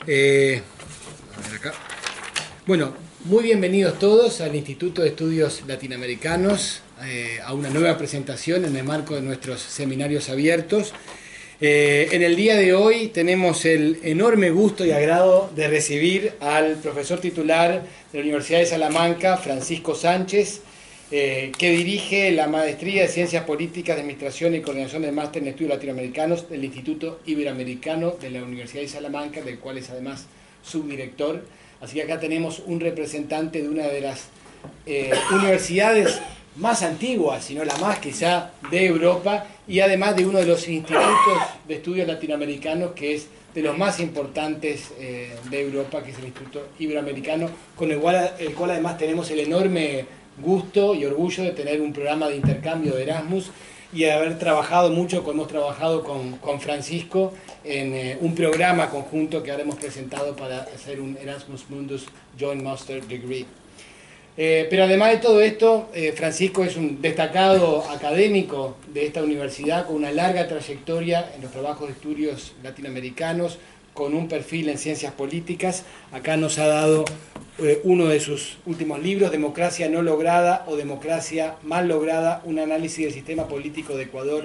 A ver acá. Bueno, muy bienvenidos todos al Instituto de Estudios Latinoamericanos, a una nueva presentación en el marco de nuestros seminarios abiertos. En el día de hoy tenemos el enorme gusto y agrado de recibir al profesor titular de la Universidad de Salamanca, Francisco Sánchez, que dirige la Maestría de Ciencias Políticas de Administración y Coordinación del Máster en Estudios Latinoamericanos del Instituto Iberoamericano de la Universidad de Salamanca, del cual es además subdirector. Así que acá tenemos un representante de una de las universidades más antiguas, si no la más quizá, de Europa, y además de uno de los institutos de estudios latinoamericanos que es de los más importantes de Europa, que es el Instituto Iberoamericano, con el cual además tenemos el enorme gusto y orgullo de tener un programa de intercambio de Erasmus y de haber trabajado mucho, como hemos trabajado con Francisco, en un programa conjunto que ahora hemos presentado para hacer un Erasmus Mundus Joint Master Degree. Pero además de todo esto, Francisco es un destacado académico de esta universidad con una larga trayectoria en los trabajos de estudios latinoamericanos, con un perfil en ciencias políticas. Acá nos ha dado uno de sus últimos libros, Democracia no lograda o Democracia mal lograda, un análisis del sistema político de Ecuador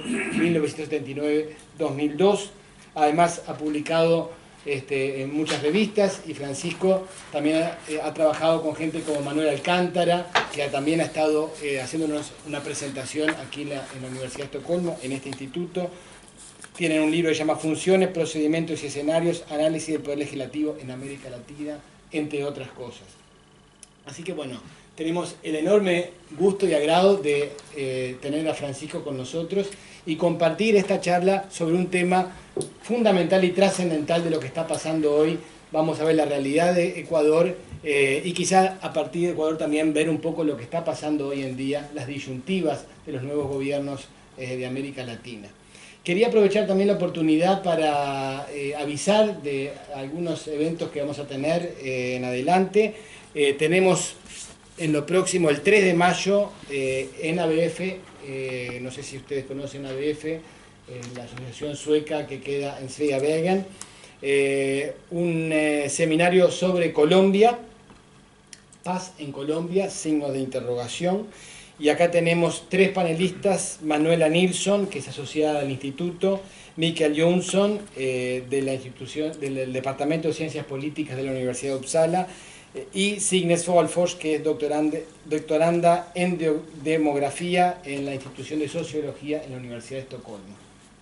1979-2002. Además ha publicado en muchas revistas, y Francisco también ha trabajado con gente como Manuel Alcántara, que también ha estado haciéndonos una presentación aquí en la Universidad de Estocolmo, en este instituto. Tienen un libro que se llama Funciones, Procedimientos y Escenarios, Análisis del Poder Legislativo en América Latina, entre otras cosas. Así que bueno, tenemos el enorme gusto y agrado de tener a Francisco con nosotros y compartir esta charla sobre un tema fundamental y trascendental de lo que está pasando hoy. Vamos a ver la realidad de Ecuador y quizá a partir de Ecuador también ver un poco lo que está pasando hoy en día, las disyuntivas de los nuevos gobiernos de América Latina. Quería aprovechar también la oportunidad para avisar de algunos eventos que vamos a tener en adelante. Tenemos en lo próximo, el 3 de mayo, en ABF, no sé si ustedes conocen ABF, la asociación sueca que queda en Sveavägen, un seminario sobre Colombia, paz en Colombia, signos de interrogación. Y acá tenemos tres panelistas: Manuela Nilsson, que es asociada al instituto; Mikael Jonsson, del Departamento de Ciencias Políticas de la Universidad de Uppsala; y Signe Svalfors, que es doctoranda en demografía en la Institución de Sociología en la Universidad de Estocolmo.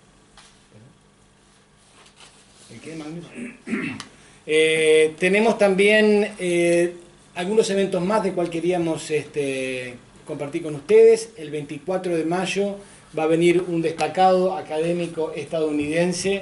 Tenemos también algunos eventos más de cual queríamos compartir con ustedes. El 24 de mayo va a venir un destacado académico estadounidense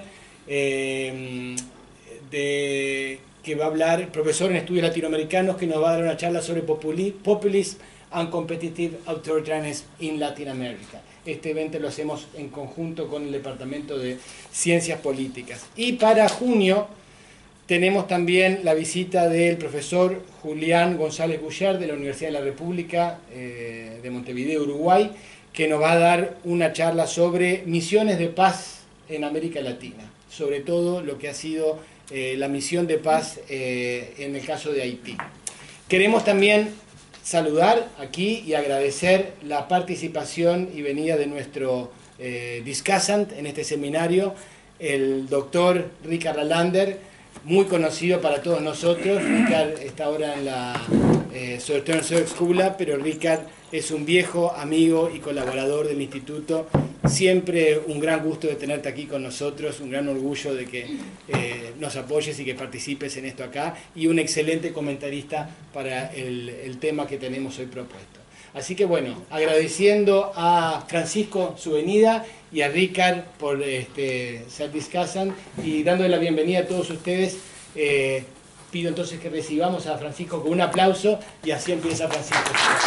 que va a hablar, profesor en estudios latinoamericanos, que nos va a dar una charla sobre Populism and Competitive Authoritarianism in Latin America. Este evento lo hacemos en conjunto con el Departamento de Ciencias Políticas. Y para junio tenemos también la visita del profesor Julián González Guyard de la Universidad de la República de Montevideo, Uruguay, que nos va a dar una charla sobre misiones de paz en América Latina, sobre todo lo que ha sido la misión de paz en el caso de Haití. Queremos también saludar aquí y agradecer la participación y venida de nuestro discussant en este seminario, el doctor Richard Allander, muy conocido para todos nosotros. Richard está ahora en la Södertörns Högskola, pero Richard es un viejo amigo y colaborador del instituto. Siempre un gran gusto de tenerte aquí con nosotros, un gran orgullo de que nos apoyes y que participes en esto acá, y un excelente comentarista para el tema que tenemos hoy propuesto. Así que bueno, agradeciendo a Francisco su venida y a Richard por ser discussant, y dándole la bienvenida a todos ustedes, pido entonces que recibamos a Francisco con un aplauso, y así empieza Francisco.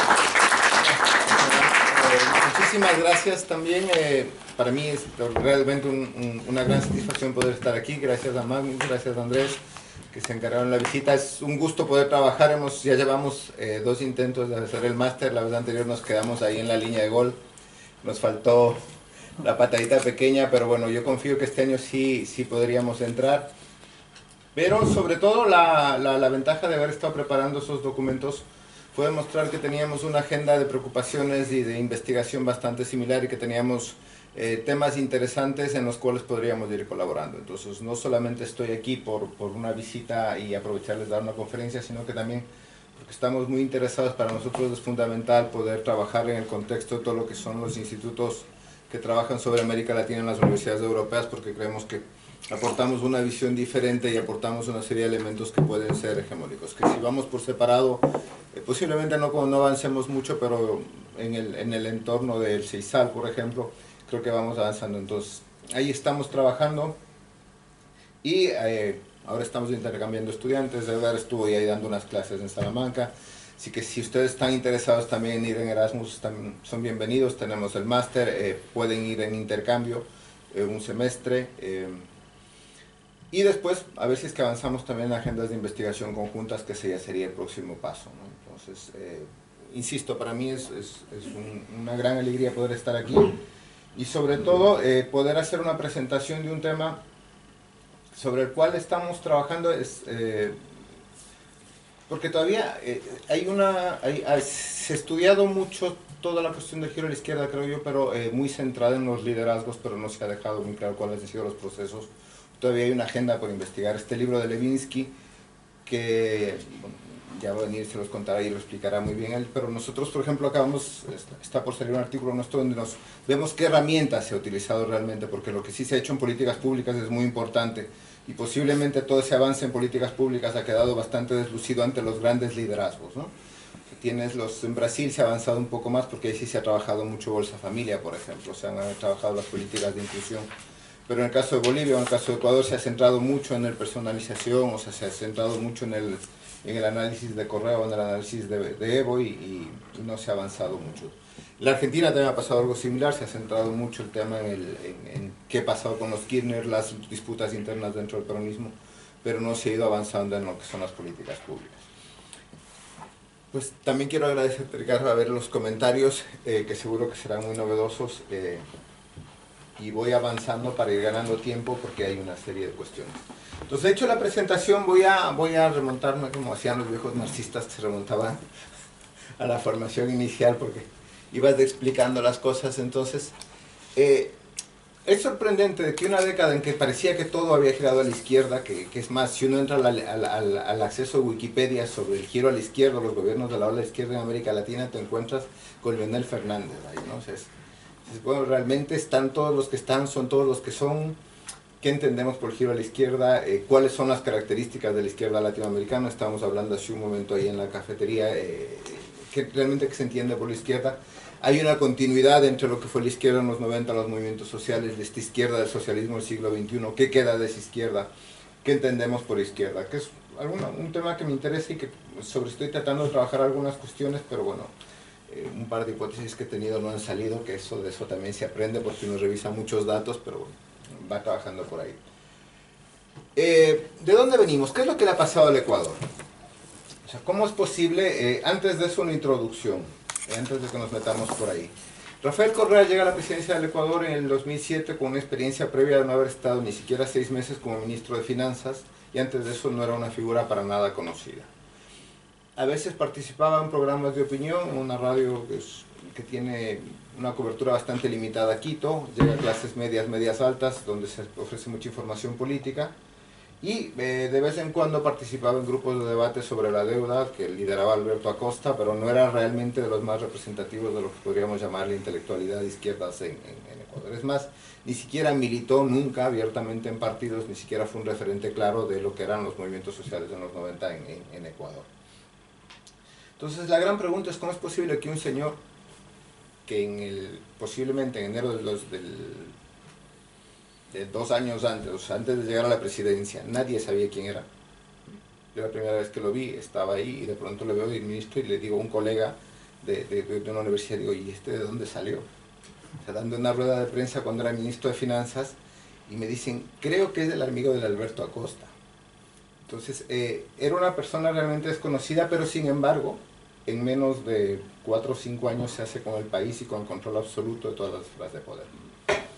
Muchísimas gracias también. Para mí es realmente una gran satisfacción poder estar aquí. Gracias a Magnus, gracias a Andrés, que se encargaron de la visita. Es un gusto poder trabajar. Ya llevamos 2 intentos de hacer el máster. La vez anterior nos quedamos ahí en la línea de gol. Nos faltó la patadita pequeña, pero bueno, yo confío que este año sí podríamos entrar. Pero sobre todo la ventaja de haber estado preparando esos documentos fue demostrar que teníamos una agenda de preocupaciones y de investigación bastante similar y que teníamos temas interesantes en los cuales podríamos ir colaborando. Entonces no solamente estoy aquí por una visita y aprovecharles dar una conferencia, sino que también porque estamos muy interesados. Para nosotros es fundamental poder trabajar en el contexto de todo lo que son los institutos que trabajan sobre América Latina en las universidades europeas, porque creemos que aportamos una visión diferente y aportamos una serie de elementos que pueden ser hegemónicos, que si vamos por separado, posiblemente no avancemos mucho, pero en el entorno del CEISAL, por ejemplo, creo que vamos avanzando. Entonces, ahí estamos trabajando y ahora estamos intercambiando estudiantes. Edgar estuvo ahí dando unas clases en Salamanca, así que si ustedes están interesados también en ir en Erasmus, también son bienvenidos. Tenemos el máster, pueden ir en intercambio un semestre. Y después, a ver si es que avanzamos también en agendas de investigación conjuntas, que ese ya sería el próximo paso, ¿no? Entonces, insisto, para mí es una gran alegría poder estar aquí y sobre todo poder hacer una presentación de un tema sobre el cual estamos trabajando, porque todavía se ha estudiado mucho toda la cuestión del giro a la izquierda, creo yo, pero muy centrada en los liderazgos, pero no se ha dejado muy claro cuáles han sido los procesos. Todavía hay una agenda por investigar. Este libro de Levinsky, que bueno, ya va a venir, se los contará y lo explicará muy bien él, pero nosotros, por ejemplo, está por salir un artículo nuestro donde nos vemos qué herramientas se ha utilizado realmente, porque lo que sí se ha hecho en políticas públicas es muy importante, y posiblemente todo ese avance en políticas públicas ha quedado bastante deslucido ante los grandes liderazgos, ¿no? En Brasil se ha avanzado un poco más, porque ahí sí se ha trabajado mucho Bolsa Familia, por ejemplo, se han trabajado las políticas de inclusión. Pero en el caso de Bolivia o en el caso de Ecuador se ha centrado mucho en la personalización, o sea, se ha centrado mucho en el análisis de correo, en el análisis de Evo y no se ha avanzado mucho. En la Argentina también ha pasado algo similar, se ha centrado mucho el tema en qué ha pasado con los Kirchner, las disputas internas dentro del peronismo, pero no se ha ido avanzando en lo que son las políticas públicas. Pues también quiero agradecerte, Ricardo, a ver los comentarios, que seguro que serán muy novedosos. Y voy avanzando para ir ganando tiempo porque hay una serie de cuestiones. Entonces, hecho la presentación, voy a remontarme como hacían los viejos marxistas que se remontaban a la formación inicial, porque ibas explicando las cosas. Entonces, es sorprendente de que una década en que parecía que todo había girado a la izquierda, que es más, si uno entra al acceso a Wikipedia sobre el giro a la izquierda, los gobiernos de la ola izquierda en América Latina, te encuentras con Leonel Fernández ahí, ¿no? O sea, bueno, realmente están todos los que están, son todos los que son. ¿Qué entendemos por giro a la izquierda? ¿Cuáles son las características de la izquierda latinoamericana? Estábamos hablando hace un momento ahí en la cafetería, que realmente que se entiende por la izquierda. Hay una continuidad entre lo que fue la izquierda en los 90, los movimientos sociales, de esta izquierda del socialismo del siglo XXI. ¿Qué queda de esa izquierda? ¿Qué entendemos por izquierda? Que es un tema que me interesa y que estoy tratando de trabajar algunas cuestiones, pero bueno, un par de hipótesis que he tenido no han salido, que de eso también se aprende porque uno revisa muchos datos, pero bueno, va trabajando por ahí. ¿De dónde venimos? ¿Qué es lo que le ha pasado al Ecuador? O sea, ¿cómo es posible? Antes de eso, una introducción, antes de que nos metamos por ahí. Rafael Correa llega a la presidencia del Ecuador en el 2007 con una experiencia previa de no haber estado ni siquiera 6 meses como ministro de Finanzas, y antes de eso no era una figura para nada conocida. A veces participaba en programas de opinión, en una radio que tiene una cobertura bastante limitada a Quito, llega a clases medias altas, donde se ofrece mucha información política, y de vez en cuando participaba en grupos de debate sobre la deuda que lideraba Alberto Acosta, pero no era realmente de los más representativos de lo que podríamos llamar la intelectualidad de izquierdas en Ecuador. Es más, ni siquiera militó nunca abiertamente en partidos, ni siquiera fue un referente claro de lo que eran los movimientos sociales en los 90 en Ecuador. Entonces la gran pregunta es: ¿cómo es posible que un señor que posiblemente en enero de 2 años antes, o sea, antes de llegar a la presidencia, nadie sabía quién era? Yo la primera vez que lo vi estaba ahí y de pronto le veo de ministro y le digo a un colega de una universidad, digo, ¿y este de dónde salió? O sea, dando una rueda de prensa cuando era ministro de Finanzas, y me dicen, creo que es el amigo del Alberto Acosta. Entonces, era una persona realmente desconocida, pero sin embargo, en menos de 4 o 5 años se hace con el país y con el control absoluto de todas las esferas de poder.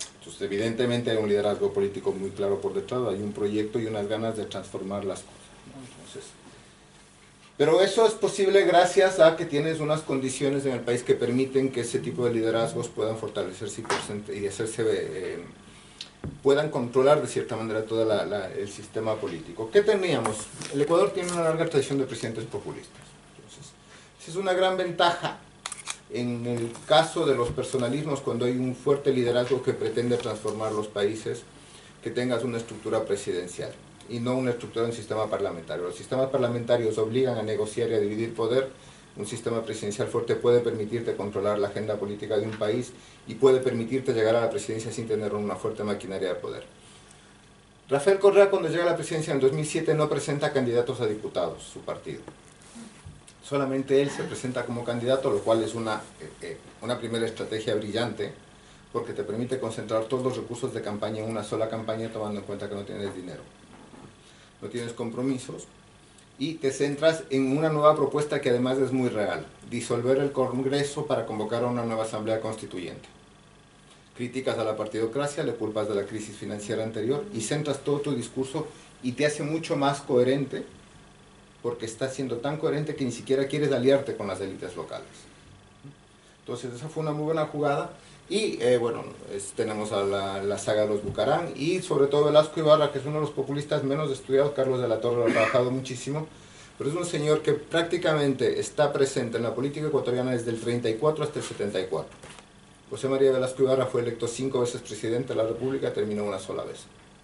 Entonces, evidentemente hay un liderazgo político muy claro por detrás, hay un proyecto y unas ganas de transformar las cosas, ¿no? Entonces, pero eso es posible gracias a que tienes unas condiciones en el país que permiten que ese tipo de liderazgos puedan fortalecerse y hacerse, puedan controlar de cierta manera todo el sistema político. ¿Qué teníamos? El Ecuador tiene una larga tradición de presidentes populistas. Entonces, esa es una gran ventaja en el caso de los personalismos, cuando hay un fuerte liderazgo que pretende transformar los países, que tengas una estructura presidencial y no una estructura de un sistema parlamentario. Los sistemas parlamentarios obligan a negociar y a dividir poder. Un sistema presidencial fuerte puede permitirte controlar la agenda política de un país y puede permitirte llegar a la presidencia sin tener una fuerte maquinaria de poder. Rafael Correa, cuando llega a la presidencia en 2007, no presenta candidatos a diputados, su partido. Solamente él se presenta como candidato, lo cual es una primera estrategia brillante, porque te permite concentrar todos los recursos de campaña en una sola campaña, tomando en cuenta que no tienes dinero, no tienes compromisos, y te centras en una nueva propuesta que además es muy real: disolver el Congreso para convocar a una nueva asamblea constituyente. Criticas a la partidocracia, le culpas de la crisis financiera anterior y centras todo tu discurso, y te hace mucho más coherente, porque estás siendo tan coherente que ni siquiera quieres aliarte con las élites locales. Entonces esa fue una muy buena jugada. Y bueno, tenemos a la saga de los Bucaram y sobre todo Velasco Ibarra, que es uno de los populistas menos estudiados. Carlos de la Torre lo ha trabajado muchísimo, pero es un señor que prácticamente está presente en la política ecuatoriana desde el 34 hasta el 74. José María Velasco Ibarra fue electo 5 veces presidente de la República, terminó una sola vez.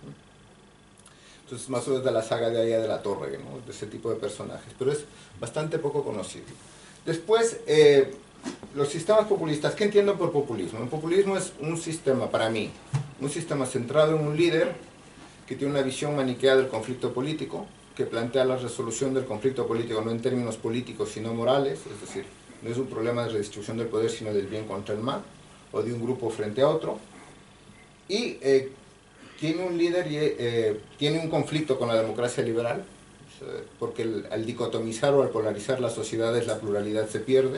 Entonces, más o menos de la saga de allá de la Torre, ¿no? De ese tipo de personajes, pero es bastante poco conocido. Después, los sistemas populistas. ¿Qué entiendo por populismo? El populismo es un sistema, para mí, un sistema centrado en un líder que tiene una visión maniquea del conflicto político, que plantea la resolución del conflicto político no en términos políticos sino morales, es decir, no es un problema de redistribución del poder sino del bien contra el mal, o de un grupo frente a otro, y tiene un líder y tiene un conflicto con la democracia liberal, porque al dicotomizar o al polarizar las sociedades la pluralidad se pierde.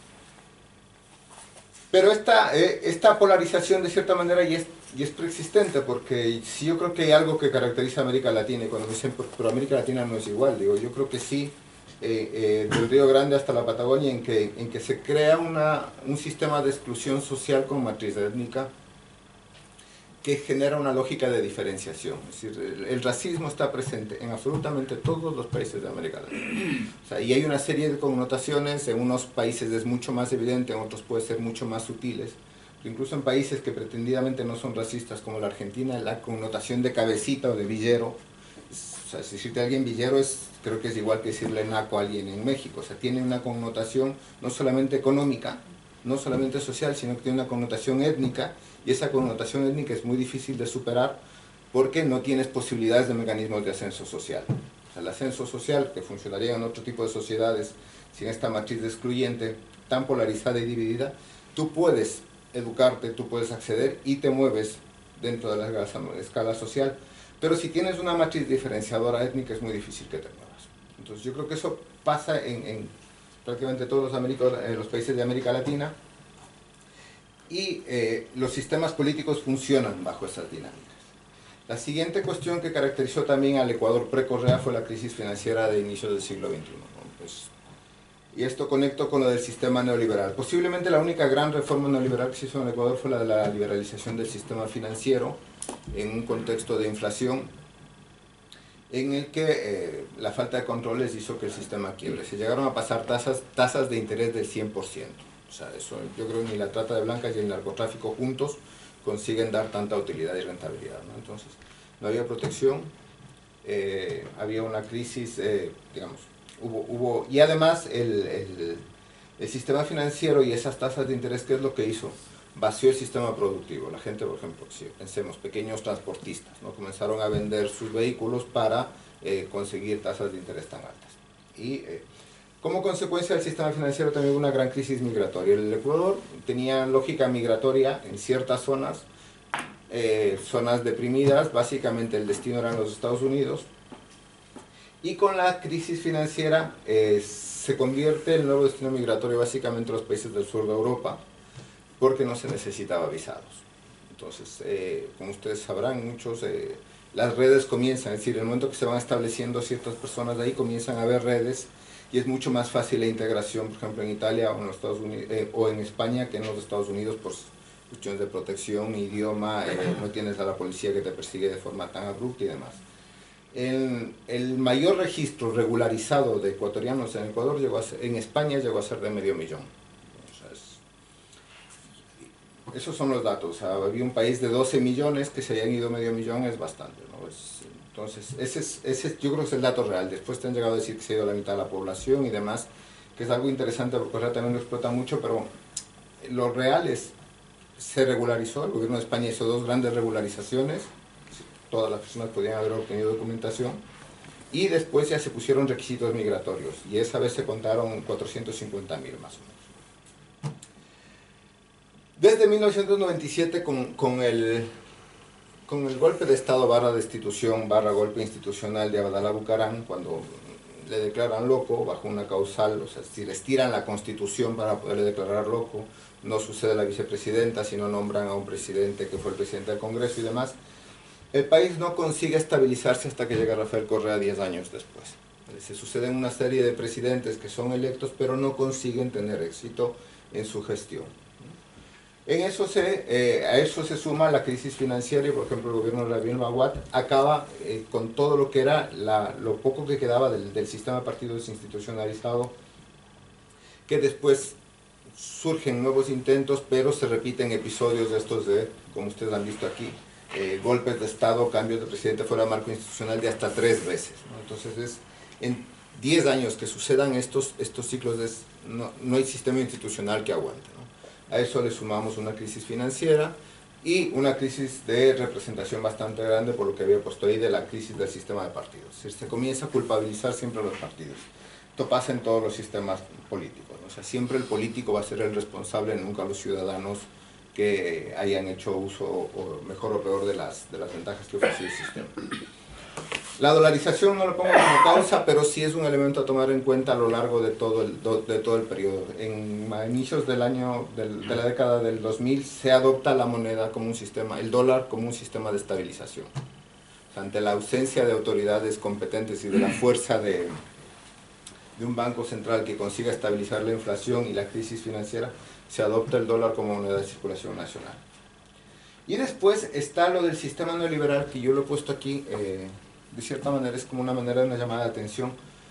Pero esta polarización de cierta manera y es preexistente, porque sí, yo creo que hay algo que caracteriza a América Latina, y cuando me dicen, pero América Latina no es igual, digo, yo creo que sí, del Río Grande hasta la Patagonia, en que se crea un sistema de exclusión social con matriz étnica, que genera una lógica de diferenciación. Es decir, el racismo está presente en absolutamente todos los países de América Latina. O sea, y hay una serie de connotaciones, en unos países es mucho más evidente, en otros puede ser mucho más sutiles. Incluso en países que pretendidamente no son racistas, como la Argentina, la connotación de cabecita o de villero, o sea, si decirte a alguien villero creo que es igual que decirle naco a alguien en México. O sea, tiene una connotación no solamente económica, no solamente social, sino que tiene una connotación étnica, y esa connotación étnica es muy difícil de superar porque no tienes posibilidades de mecanismos de ascenso social. O sea, el ascenso social, que funcionaría en otro tipo de sociedades sin esta matriz excluyente tan polarizada y dividida, tú puedes educarte, tú puedes acceder y te mueves dentro de la escala social, pero si tienes una matriz diferenciadora étnica es muy difícil que te muevas. Entonces yo creo que eso pasa en prácticamente todos los países de América Latina, y los sistemas políticos funcionan bajo esas dinámicas. La siguiente cuestión que caracterizó también al Ecuador pre-Correa fue la crisis financiera de inicios del siglo XXI, ¿no? Pues, y esto conecto con lo del sistema neoliberal. Posiblemente la única gran reforma neoliberal que se hizo en el Ecuador fue la de la liberalización del sistema financiero en un contexto de inflación en el que la falta de controles hizo que el sistema quiebre. Se llegaron a pasar tasas de interés del 100%. O sea, eso yo creo que ni la trata de blancas y el narcotráfico juntos consiguen dar tanta utilidad y rentabilidad, ¿no? Entonces, no había protección, había una crisis, digamos, y además el sistema financiero y esas tasas de interés, ¿qué es lo que hizo? Vació el sistema productivo. La gente, por ejemplo, si pensemos, pequeños transportistas, ¿no? Comenzaron a vender sus vehículos para conseguir tasas de interés tan altas. Y como consecuencia del sistema financiero también hubo una gran crisis migratoria. El Ecuador tenía lógica migratoria en ciertas zonas, zonas deprimidas, básicamente el destino eran los Estados Unidos, y con la crisis financiera se convierte el nuevo destino migratorio básicamente en los países del sur de Europa, porque no se necesitaba visados. Entonces, como ustedes sabrán, muchos, las redes comienzan, es decir, en el momento que se van estableciendo ciertas personas de ahí, comienzan a haber redes y es mucho más fácil la integración, por ejemplo, en Italia o en los Estados Unidos, o en España que en los Estados Unidos por cuestiones de protección, idioma, no tienes a la policía que te persigue de forma tan abrupta y demás. El mayor registro regularizado de ecuatorianos en Ecuador en España llegó a ser de 500.000. O sea, esos son los datos. O sea, había un país de 12 millones que se hayan ido 500.000, es bastante, ¿no? Entonces, ese yo creo que es el dato real. Después te han llegado a decir que se ha ido la mitad de la población y demás, que es algo interesante porque ahora también lo explota mucho, pero lo real es, se regularizó, el gobierno de España hizo 2 grandes regularizaciones, todas las personas podían haber obtenido documentación, y después ya se pusieron requisitos migratorios, y esa vez se contaron 450.000 más o menos. Desde 1997, con el golpe de Estado / destitución / golpe institucional de Abdalá Bucaram, cuando le declaran loco bajo una causal, o sea, si les tiran la Constitución para poderle declarar loco, no sucede la vicepresidenta, sino nombran a un presidente que fue el presidente del Congreso y demás, el país no consigue estabilizarse hasta que llega Rafael Correa 10 años después. Se suceden una serie de presidentes que son electos, pero no consiguen tener éxito en su gestión. A eso se suma la crisis financiera y, por ejemplo, el gobierno de Lavín Maguad acaba con todo lo que era lo poco que quedaba del sistema de partidos institucionalizado, que después surgen nuevos intentos, pero se repiten episodios de estos como ustedes han visto aquí, golpes de Estado, cambios de presidente fuera de marco institucional de hasta 3 veces, ¿no? Entonces, en 10 años que sucedan estos ciclos, no hay sistema institucional que aguante, ¿no? A eso le sumamos una crisis financiera y una crisis de representación bastante grande, por lo que había puesto ahí, de la crisis del sistema de partidos. Es decir, se comienza a culpabilizar siempre a los partidos. Esto pasa en todos los sistemas políticos, ¿no? O sea, siempre el político va a ser el responsable, nunca los ciudadanos que hayan hecho uso, o mejor o peor, de las ventajas que ofrecía el sistema. La dolarización no lo pongo como causa, pero sí es un elemento a tomar en cuenta a lo largo de todo el periodo. A inicios de la década del 2000 se adopta la moneda como un sistema, el dólar como un sistema de estabilización. O sea, ante la ausencia de autoridades competentes y de la fuerza de un banco central que consiga estabilizar la inflación y la crisis financiera, se adopta el dólar como moneda de circulación nacional. Y después está lo del sistema neoliberal, que yo lo he puesto aquí, de cierta manera es como una manera de una llamada de atención,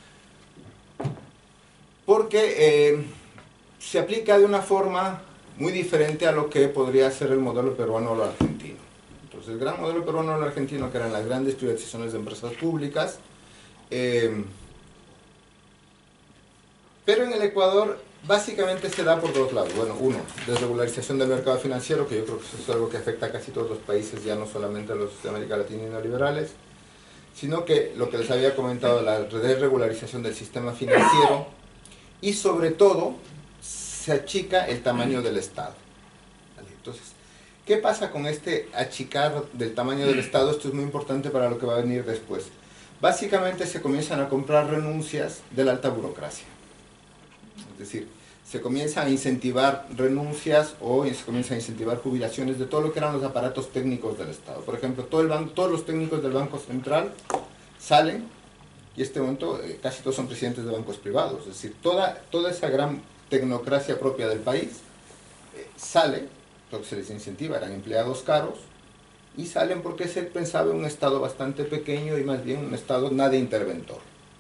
porque se aplica de una forma muy diferente a lo que podría ser el modelo peruano o el argentino. Entonces, el gran modelo peruano o el argentino, que eran las grandes privatizaciones de empresas públicas, pero en el Ecuador básicamente se da por 2 lados. Bueno, uno, desregularización del mercado financiero, que yo creo que eso es algo que afecta a casi todos los países, ya no solamente a los de América Latina y neoliberales, sino que lo que les había comentado, la desregularización del sistema financiero, y sobre todo se achica el tamaño del Estado. ¿Vale? Entonces, ¿qué pasa con este achicar del tamaño del Estado? Esto es muy importante para lo que va a venir después. Básicamente se comienzan a comprar renuncias de la alta burocracia. Es decir, se comienza a incentivar renuncias o se comienza a incentivar jubilaciones de todo lo que eran los aparatos técnicos del Estado. Por ejemplo, todos los técnicos del Banco Central salen, y en este momento casi todos son presidentes de bancos privados. Es decir, toda esa gran tecnocracia propia del país sale, lo que se les incentiva eran empleados caros, y salen porque se pensaba en un Estado bastante pequeño y más bien un Estado nada interventor.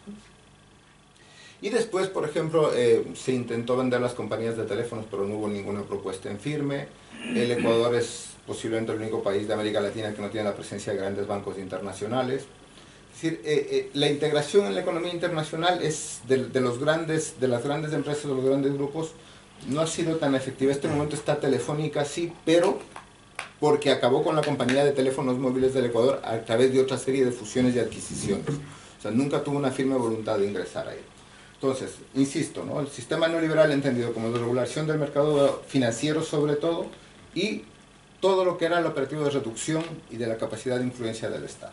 Y después, por ejemplo, se intentó vender las compañías de teléfonos, pero no hubo ninguna propuesta en firme. El Ecuador es posiblemente el único país de América Latina que no tiene la presencia de grandes bancos internacionales. Es decir, la integración en la economía internacional es de las grandes empresas, de los grandes grupos, no ha sido tan efectiva. En este momento está Telefónica, sí, pero porque acabó con la compañía de teléfonos móviles del Ecuador a través de otra serie de fusiones y adquisiciones. O sea, nunca tuvo una firme voluntad de ingresar ahí. Entonces, insisto, ¿no? El sistema neoliberal entendido como la regulación del mercado financiero sobre todo, y todo lo que era el operativo de reducción y de la capacidad de influencia del Estado.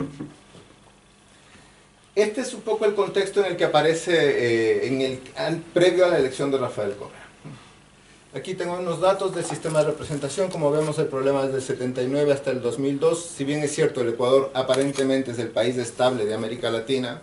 Este es un poco el contexto en el que aparece previo a la elección de Rafael Correa. Aquí tengo unos datos del sistema de representación. Como vemos, el problema es del 79 hasta el 2002. Si bien es cierto, el Ecuador aparentemente es el país estable de América Latina,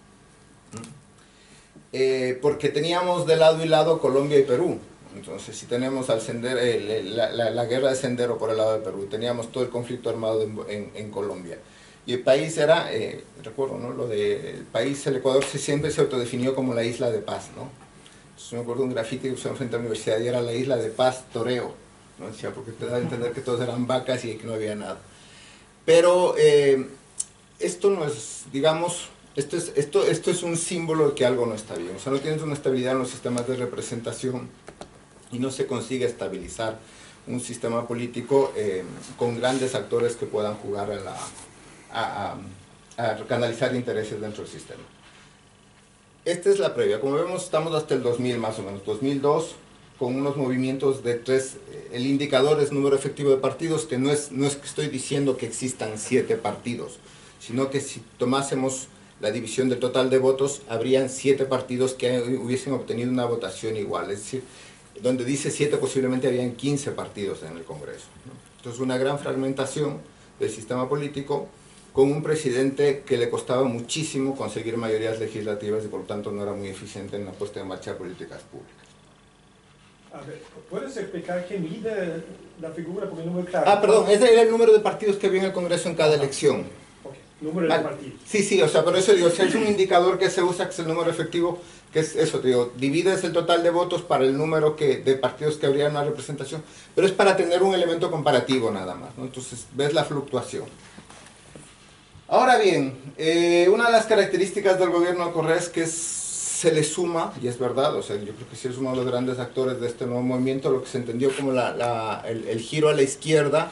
porque teníamos de lado y lado Colombia y Perú. Entonces, si tenemos al sendero, la guerra de Sendero por el lado de Perú, teníamos todo el conflicto armado en Colombia. Y el país era, recuerdo, ¿no? El país, el Ecuador, siempre se autodefinió como la isla de paz, ¿no? Entonces, me acuerdo de un grafiti que usamos frente a la universidad y era la isla de paz toreo, ¿no? Decía, porque te da a entender que todos eran vacas y que no había nada. Pero esto no es, digamos, esto es un símbolo de que algo no está bien. O sea, no tienes una estabilidad en los sistemas de representación y no se consigue estabilizar un sistema político con grandes actores que puedan jugar a canalizar intereses dentro del sistema. Esta es la previa. Como vemos, estamos hasta el 2000 más o menos, 2002, con unos movimientos de el indicador es número efectivo de partidos, que no es que estoy diciendo que existan 7 partidos, sino que si tomásemos la división del total de votos, habrían 7 partidos que hubiesen obtenido una votación igual, es decir, donde dice 7 posiblemente habían 15 partidos en el Congreso, ¿no? Entonces, una gran fragmentación del sistema político, con un presidente que le costaba muchísimo conseguir mayorías legislativas y por lo tanto no era muy eficiente en la puesta en marcha de políticas públicas. A ver, ¿puedes explicar qué mide la figura? Porque no muy claro. Perdón, ese era el número de partidos que había en el Congreso en cada elección. Okay. Número de partidos. Sí, o sea, por eso digo, si es un indicador que se usa, que es el número efectivo, que es eso, te digo, divides el total de votos para el número de partidos que habría en una representación, pero es para tener un elemento comparativo nada más, ¿no? Entonces, ves la fluctuación. Ahora bien, una de las características del gobierno de Correa es que se le suma, y es verdad, o sea, yo creo que sí es uno de los grandes actores de este nuevo movimiento, lo que se entendió como el giro a la izquierda.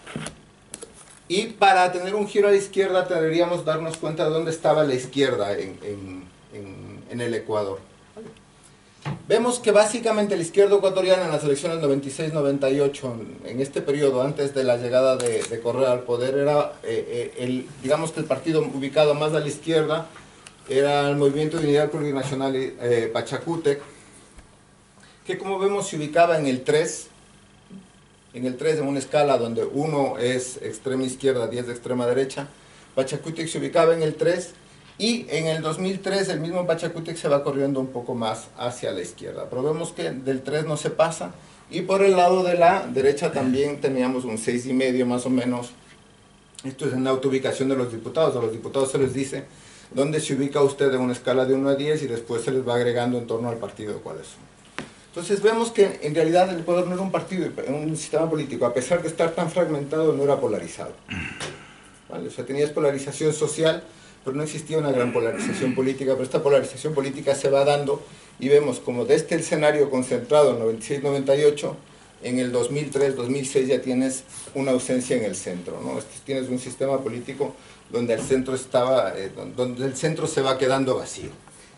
Y para tener un giro a la izquierda deberíamos darnos cuenta de dónde estaba la izquierda en el Ecuador. Vemos que básicamente la izquierda ecuatoriana en las elecciones 96-98, en este periodo antes de la llegada de Correa al poder, era digamos que el partido ubicado más a la izquierda era el Movimiento de Unidad Plurinacional Pachacútec, que como vemos se ubicaba en el 3, en una escala donde 1 es extrema izquierda, 10 de extrema derecha. Pachacútec se ubicaba en el 3, y en el 2003 el mismo Pachacútec se va corriendo un poco más hacia la izquierda. Pero vemos que del 3 no se pasa, y por el lado de la derecha también teníamos un 6,5 más o menos. Esto es en la autoubicación de los diputados. A los diputados se les dice dónde se ubica usted en una escala de 1 a 10 y después se les va agregando en torno al partido de cuáles son. Entonces vemos que en realidad el Ecuador no era un partido, un sistema político, a pesar de estar tan fragmentado, no era polarizado, ¿vale? O sea, tenías polarización social, pero no existía una gran polarización política, pero esta polarización política se va dando y vemos como desde el escenario concentrado en 96-98, en el 2003-2006 ya tienes una ausencia en el centro, ¿no? Tienes un sistema político donde el centro donde el centro se va quedando vacío.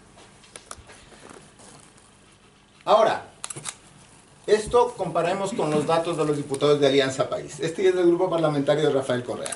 Ahora, esto comparemos con los datos de los diputados de Alianza País. Este es del grupo parlamentario de Rafael Correa.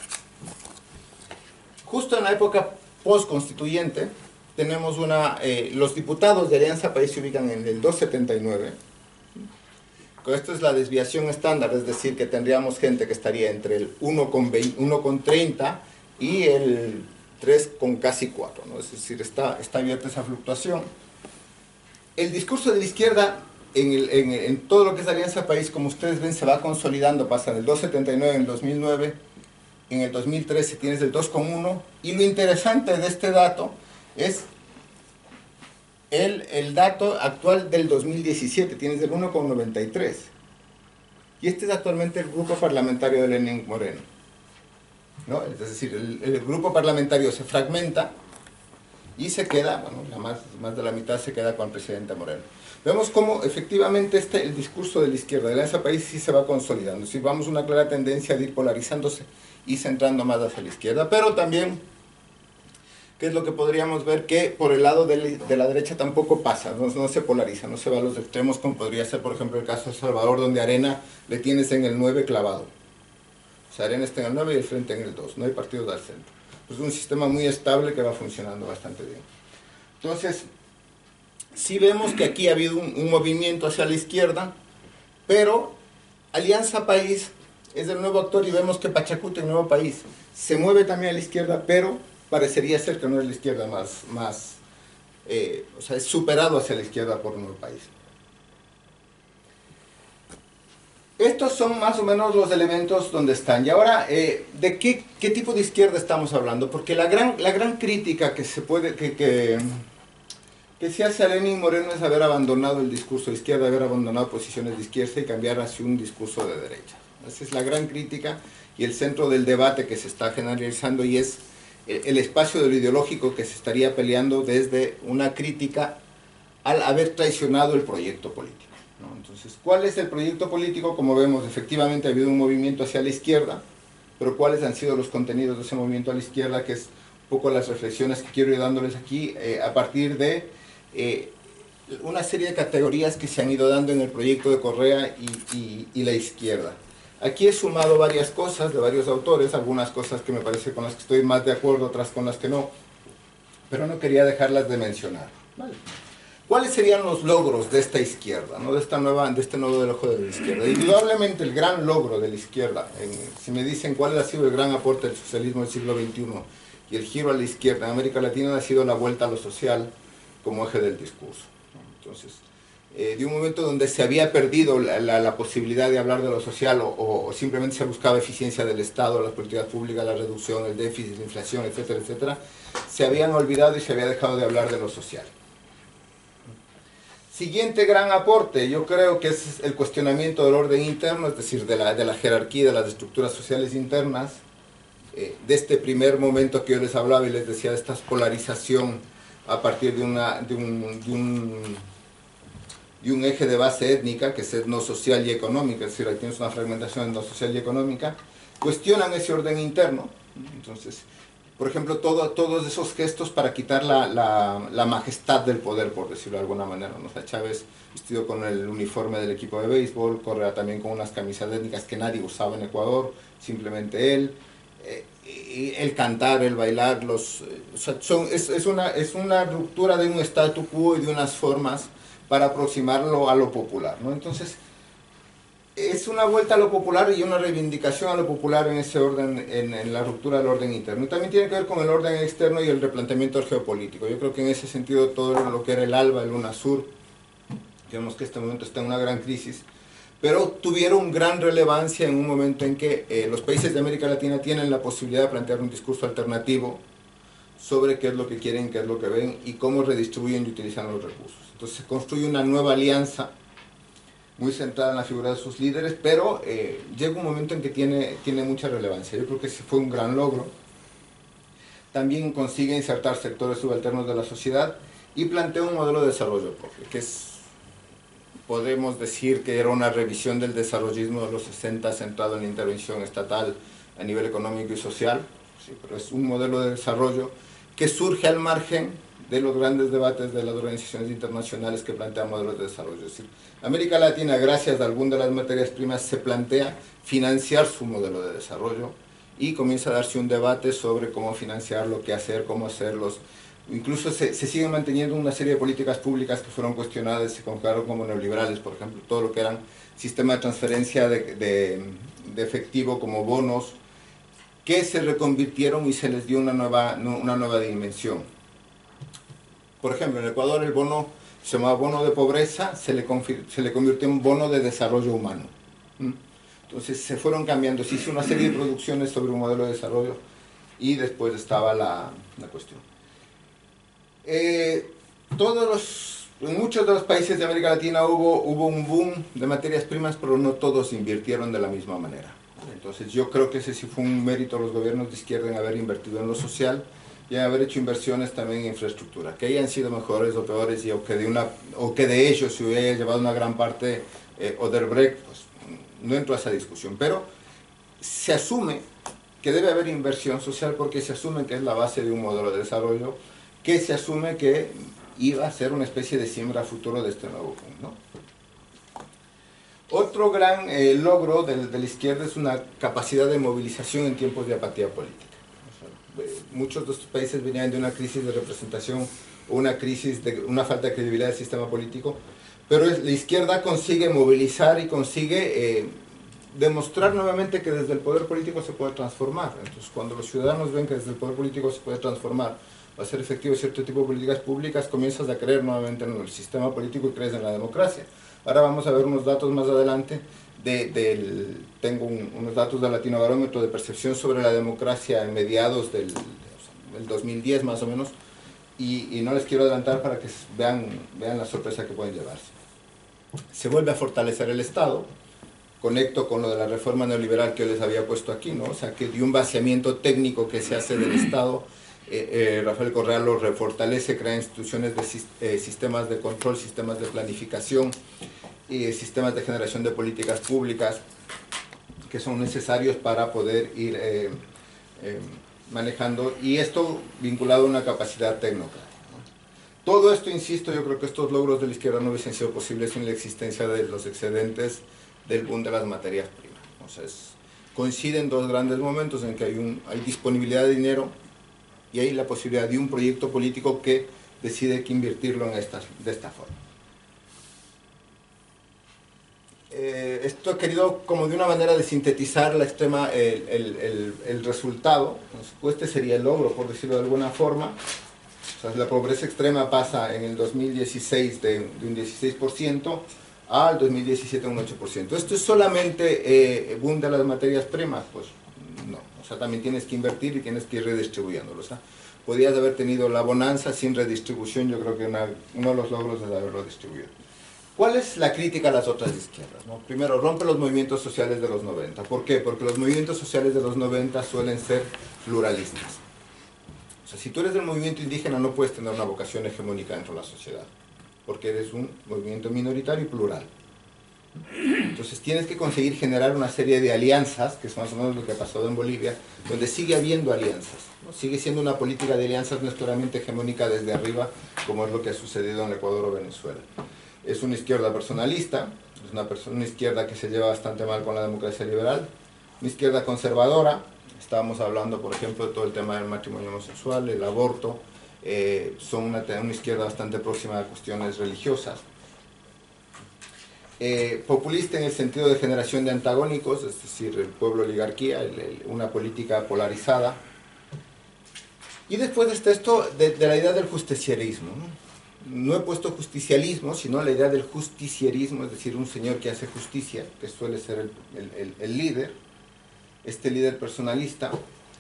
Justo en la época post-constituyente, tenemos los diputados de Alianza País se ubican en el 279. Esto es la desviación estándar, es decir, que tendríamos gente que estaría entre el 1,30 y el 3 con casi 4, ¿no? Es decir, está abierta esa fluctuación. El discurso de la izquierda en todo lo que es Alianza País, como ustedes ven, se va consolidando, pasa del 2,79 en el 2009, en el 2013 tienes el 2,1, y lo interesante de este dato es el dato actual del 2017, tienes el 1,93, y este es actualmente el grupo parlamentario de Lenín Moreno, ¿no? Es decir, el grupo parlamentario se fragmenta y se queda, bueno, más de la mitad se queda con el presidente Moreno. Vemos cómo efectivamente el discurso de la izquierda de Alianza País sí se va consolidando, es decir, vamos a una clara tendencia de ir polarizándose y centrando más hacia la izquierda, pero también, ¿qué es lo que podríamos ver? Que por el lado de la derecha tampoco pasa, no se polariza, no se va a los extremos, como podría ser, por ejemplo, el caso de Salvador, donde Arena le tienes en el 9 clavado. O sea, Arena está en el 9 y el Frente en el 2, no hay partidos al centro. Es un sistema muy estable que va funcionando bastante bien. Entonces, sí vemos que aquí ha habido un movimiento hacia la izquierda, Pero Alianza País es el nuevo actor y vemos que Pachacuti, el nuevo país, se mueve también a la izquierda, pero parecería ser que no es la izquierda o sea, es superado hacia la izquierda por el nuevo país. Estos son más o menos los elementos donde están. Y ahora, ¿de qué tipo de izquierda estamos hablando? Porque la gran crítica que se hace a Lenin Moreno es haber abandonado el discurso de izquierda, haber abandonado posiciones de izquierda y cambiar hacia un discurso de derecha. Esa es la gran crítica y el centro del debate que se está generalizando, y es el espacio de lo ideológico que se estaría peleando desde una crítica al haber traicionado el proyecto político, ¿no? Entonces, ¿cuál es el proyecto político? Como vemos, efectivamente ha habido un movimiento hacia la izquierda, pero ¿cuáles han sido los contenidos de ese movimiento a la izquierda? Que es un poco las reflexiones que quiero ir dándoles aquí a partir de una serie de categorías que se han ido dando en el proyecto de Correa y la izquierda. Aquí he sumado varias cosas de varios autores, algunas cosas que me parece con las que estoy más de acuerdo, otras con las que no, pero no quería dejarlas de mencionar. Vale. ¿Cuáles serían los logros de esta izquierda, ¿no? de este nuevo derecho de la izquierda? Indudablemente el gran logro de la izquierda, si me dicen cuál ha sido el gran aporte del socialismo del siglo XXI y el giro a la izquierda en América Latina, ha sido la vuelta a lo social como eje del discurso, ¿no? Entonces, de un momento donde se había perdido la posibilidad de hablar de lo social o simplemente se buscaba eficiencia del Estado, las políticas públicas, la reducción, el déficit, la inflación, etcétera, etcétera, se habían olvidado y se había dejado de hablar de lo social. Siguiente gran aporte, yo creo que es el cuestionamiento del orden interno, es decir, de la jerarquía, de las estructuras sociales internas, de este primer momento que yo les hablaba y les decía, de esta polarización a partir de un eje de base étnica, que es etno social y económica, es decir, ahí tienes una fragmentación etno social y económica, cuestionan ese orden interno. Entonces, por ejemplo, todos esos gestos para quitar la majestad del poder, por decirlo de alguna manera, ¿no? O sea, Chávez vestido con el uniforme del equipo de béisbol, Correa también con unas camisas étnicas que nadie usaba en Ecuador, simplemente él, y el cantar, el bailar, o sea, es una ruptura de un statu quo y de unas formas para aproximarlo a lo popular, ¿no? Entonces, es una vuelta a lo popular y una reivindicación a lo popular en ese orden, en la ruptura del orden interno. Y también tiene que ver con el orden externo y el replanteamiento del geopolítico. Yo creo que en ese sentido todo lo que era el ALBA, el UNASUR, digamos que este momento está en una gran crisis, pero tuvieron gran relevancia en un momento en que los países de América Latina tienen la posibilidad de plantear un discurso alternativo sobre qué es lo que quieren, qué es lo que ven y cómo redistribuyen y utilizan los recursos. Entonces se construye una nueva alianza muy centrada en la figura de sus líderes, pero llega un momento en que tiene mucha relevancia. Yo creo que ese fue un gran logro. También consigue insertar sectores subalternos de la sociedad y plantea un modelo de desarrollo propio, que podemos decir que era una revisión del desarrollismo de los 60 centrado en la intervención estatal a nivel económico y social, sí, pero es un modelo de desarrollo que surge al margen de los grandes debates de las organizaciones internacionales que plantean modelos de desarrollo. Es decir, América Latina, gracias a alguna de las materias primas, se plantea financiar su modelo de desarrollo y comienza a darse un debate sobre cómo financiarlo, qué hacer, cómo hacerlos. Incluso se siguen manteniendo una serie de políticas públicas que fueron cuestionadas y se consideraron como neoliberales, por ejemplo, todo lo que eran sistemas de transferencia de efectivo como bonos, que se reconvirtieron y se les dio una nueva dimensión. Por ejemplo, en Ecuador el bono se llamaba bono de pobreza, se le convirtió en bono de desarrollo humano. Entonces se fueron cambiando, se hizo una serie de producciones sobre un modelo de desarrollo y después estaba la cuestión. En muchos de los países de América Latina hubo un boom de materias primas, pero no todos invirtieron de la misma manera. Entonces yo creo que ese sí fue un mérito de los gobiernos de izquierda en haber invertido en lo social y en haber hecho inversiones también en infraestructura, que hayan sido mejores o peores, o que de ellos se hubiera llevado una gran parte Odebrecht, pues no entro a esa discusión, pero se asume que debe haber inversión social porque se asume que es la base de un modelo de desarrollo, que se asume que iba a ser una especie de siembra futuro de este nuevo boom, ¿no? Otro gran logro de la izquierda es una capacidad de movilización en tiempos de apatía política. O sea, muchos de estos países venían de una crisis de representación o una falta de credibilidad del sistema político, Pero la izquierda consigue movilizar y consigue demostrar nuevamente que desde el poder político se puede transformar. Entonces, cuando los ciudadanos ven que desde el poder político se puede transformar, va a ser efectivo cierto tipo de políticas públicas, comienzas a creer nuevamente en el sistema político y crees en la democracia. Ahora vamos a ver unos datos más adelante. Tengo unos datos del Latinobarómetro de percepción sobre la democracia en mediados del 2010 más o menos, y no les quiero adelantar para que vean la sorpresa que pueden llevarse. Se vuelve a fortalecer el Estado. Conecto con lo de la reforma neoliberal que yo les había puesto aquí, ¿no? O sea, que de un vaciamiento técnico que se hace del Estado, Rafael Correa lo refortalece, crea instituciones de sistemas de control, sistemas de planificación, sistemas de generación de políticas públicas que son necesarios para poder ir manejando, y esto vinculado a una capacidad tecnocrática. Todo esto, insisto, yo creo que estos logros de la izquierda no hubiesen sido posibles sin la existencia de los excedentes del boom de las materias primas. Entonces, coinciden dos grandes momentos en que hay disponibilidad de dinero y hay la posibilidad de un proyecto político que decide que invertirlo de esta forma. Esto he querido como de una manera de sintetizar la extrema, el resultado. Entonces, este sería el logro, por decirlo de alguna forma. O sea, la pobreza extrema pasa en el 2016 de un 16% al 2017 un 8%. ¿Esto es solamente boom de las materias primas? Pues no. O sea, también tienes que invertir y tienes que ir redistribuyéndolo. O sea, podías haber tenido la bonanza sin redistribución. Yo creo que uno de los logros es haberlo distribuido. ¿Cuál es la crítica a las otras izquierdas? ¿No? Primero, rompe los movimientos sociales de los 90. ¿Por qué? Porque los movimientos sociales de los 90 suelen ser pluralistas. O sea, si tú eres del movimiento indígena no puedes tener una vocación hegemónica dentro de la sociedad, porque eres un movimiento minoritario y plural. Entonces tienes que conseguir generar una serie de alianzas, que es más o menos lo que ha pasado en Bolivia, donde sigue habiendo alianzas, ¿no? Sigue siendo una política de alianzas no necesariamente hegemónica desde arriba, como es lo que ha sucedido en Ecuador o Venezuela. Es una izquierda personalista, es una izquierda que se lleva bastante mal con la democracia liberal, una izquierda conservadora. Estábamos hablando, por ejemplo, de todo el tema del matrimonio homosexual, el aborto. Son una izquierda bastante próxima a cuestiones religiosas. Populista en el sentido de generación de antagónicos, es decir, el pueblo oligarquía, una política polarizada. Y después está esto de la idea del justicierismo, ¿no? No he puesto justicialismo, sino la idea del justicierismo, es decir, un señor que hace justicia, que suele ser el líder, este líder personalista,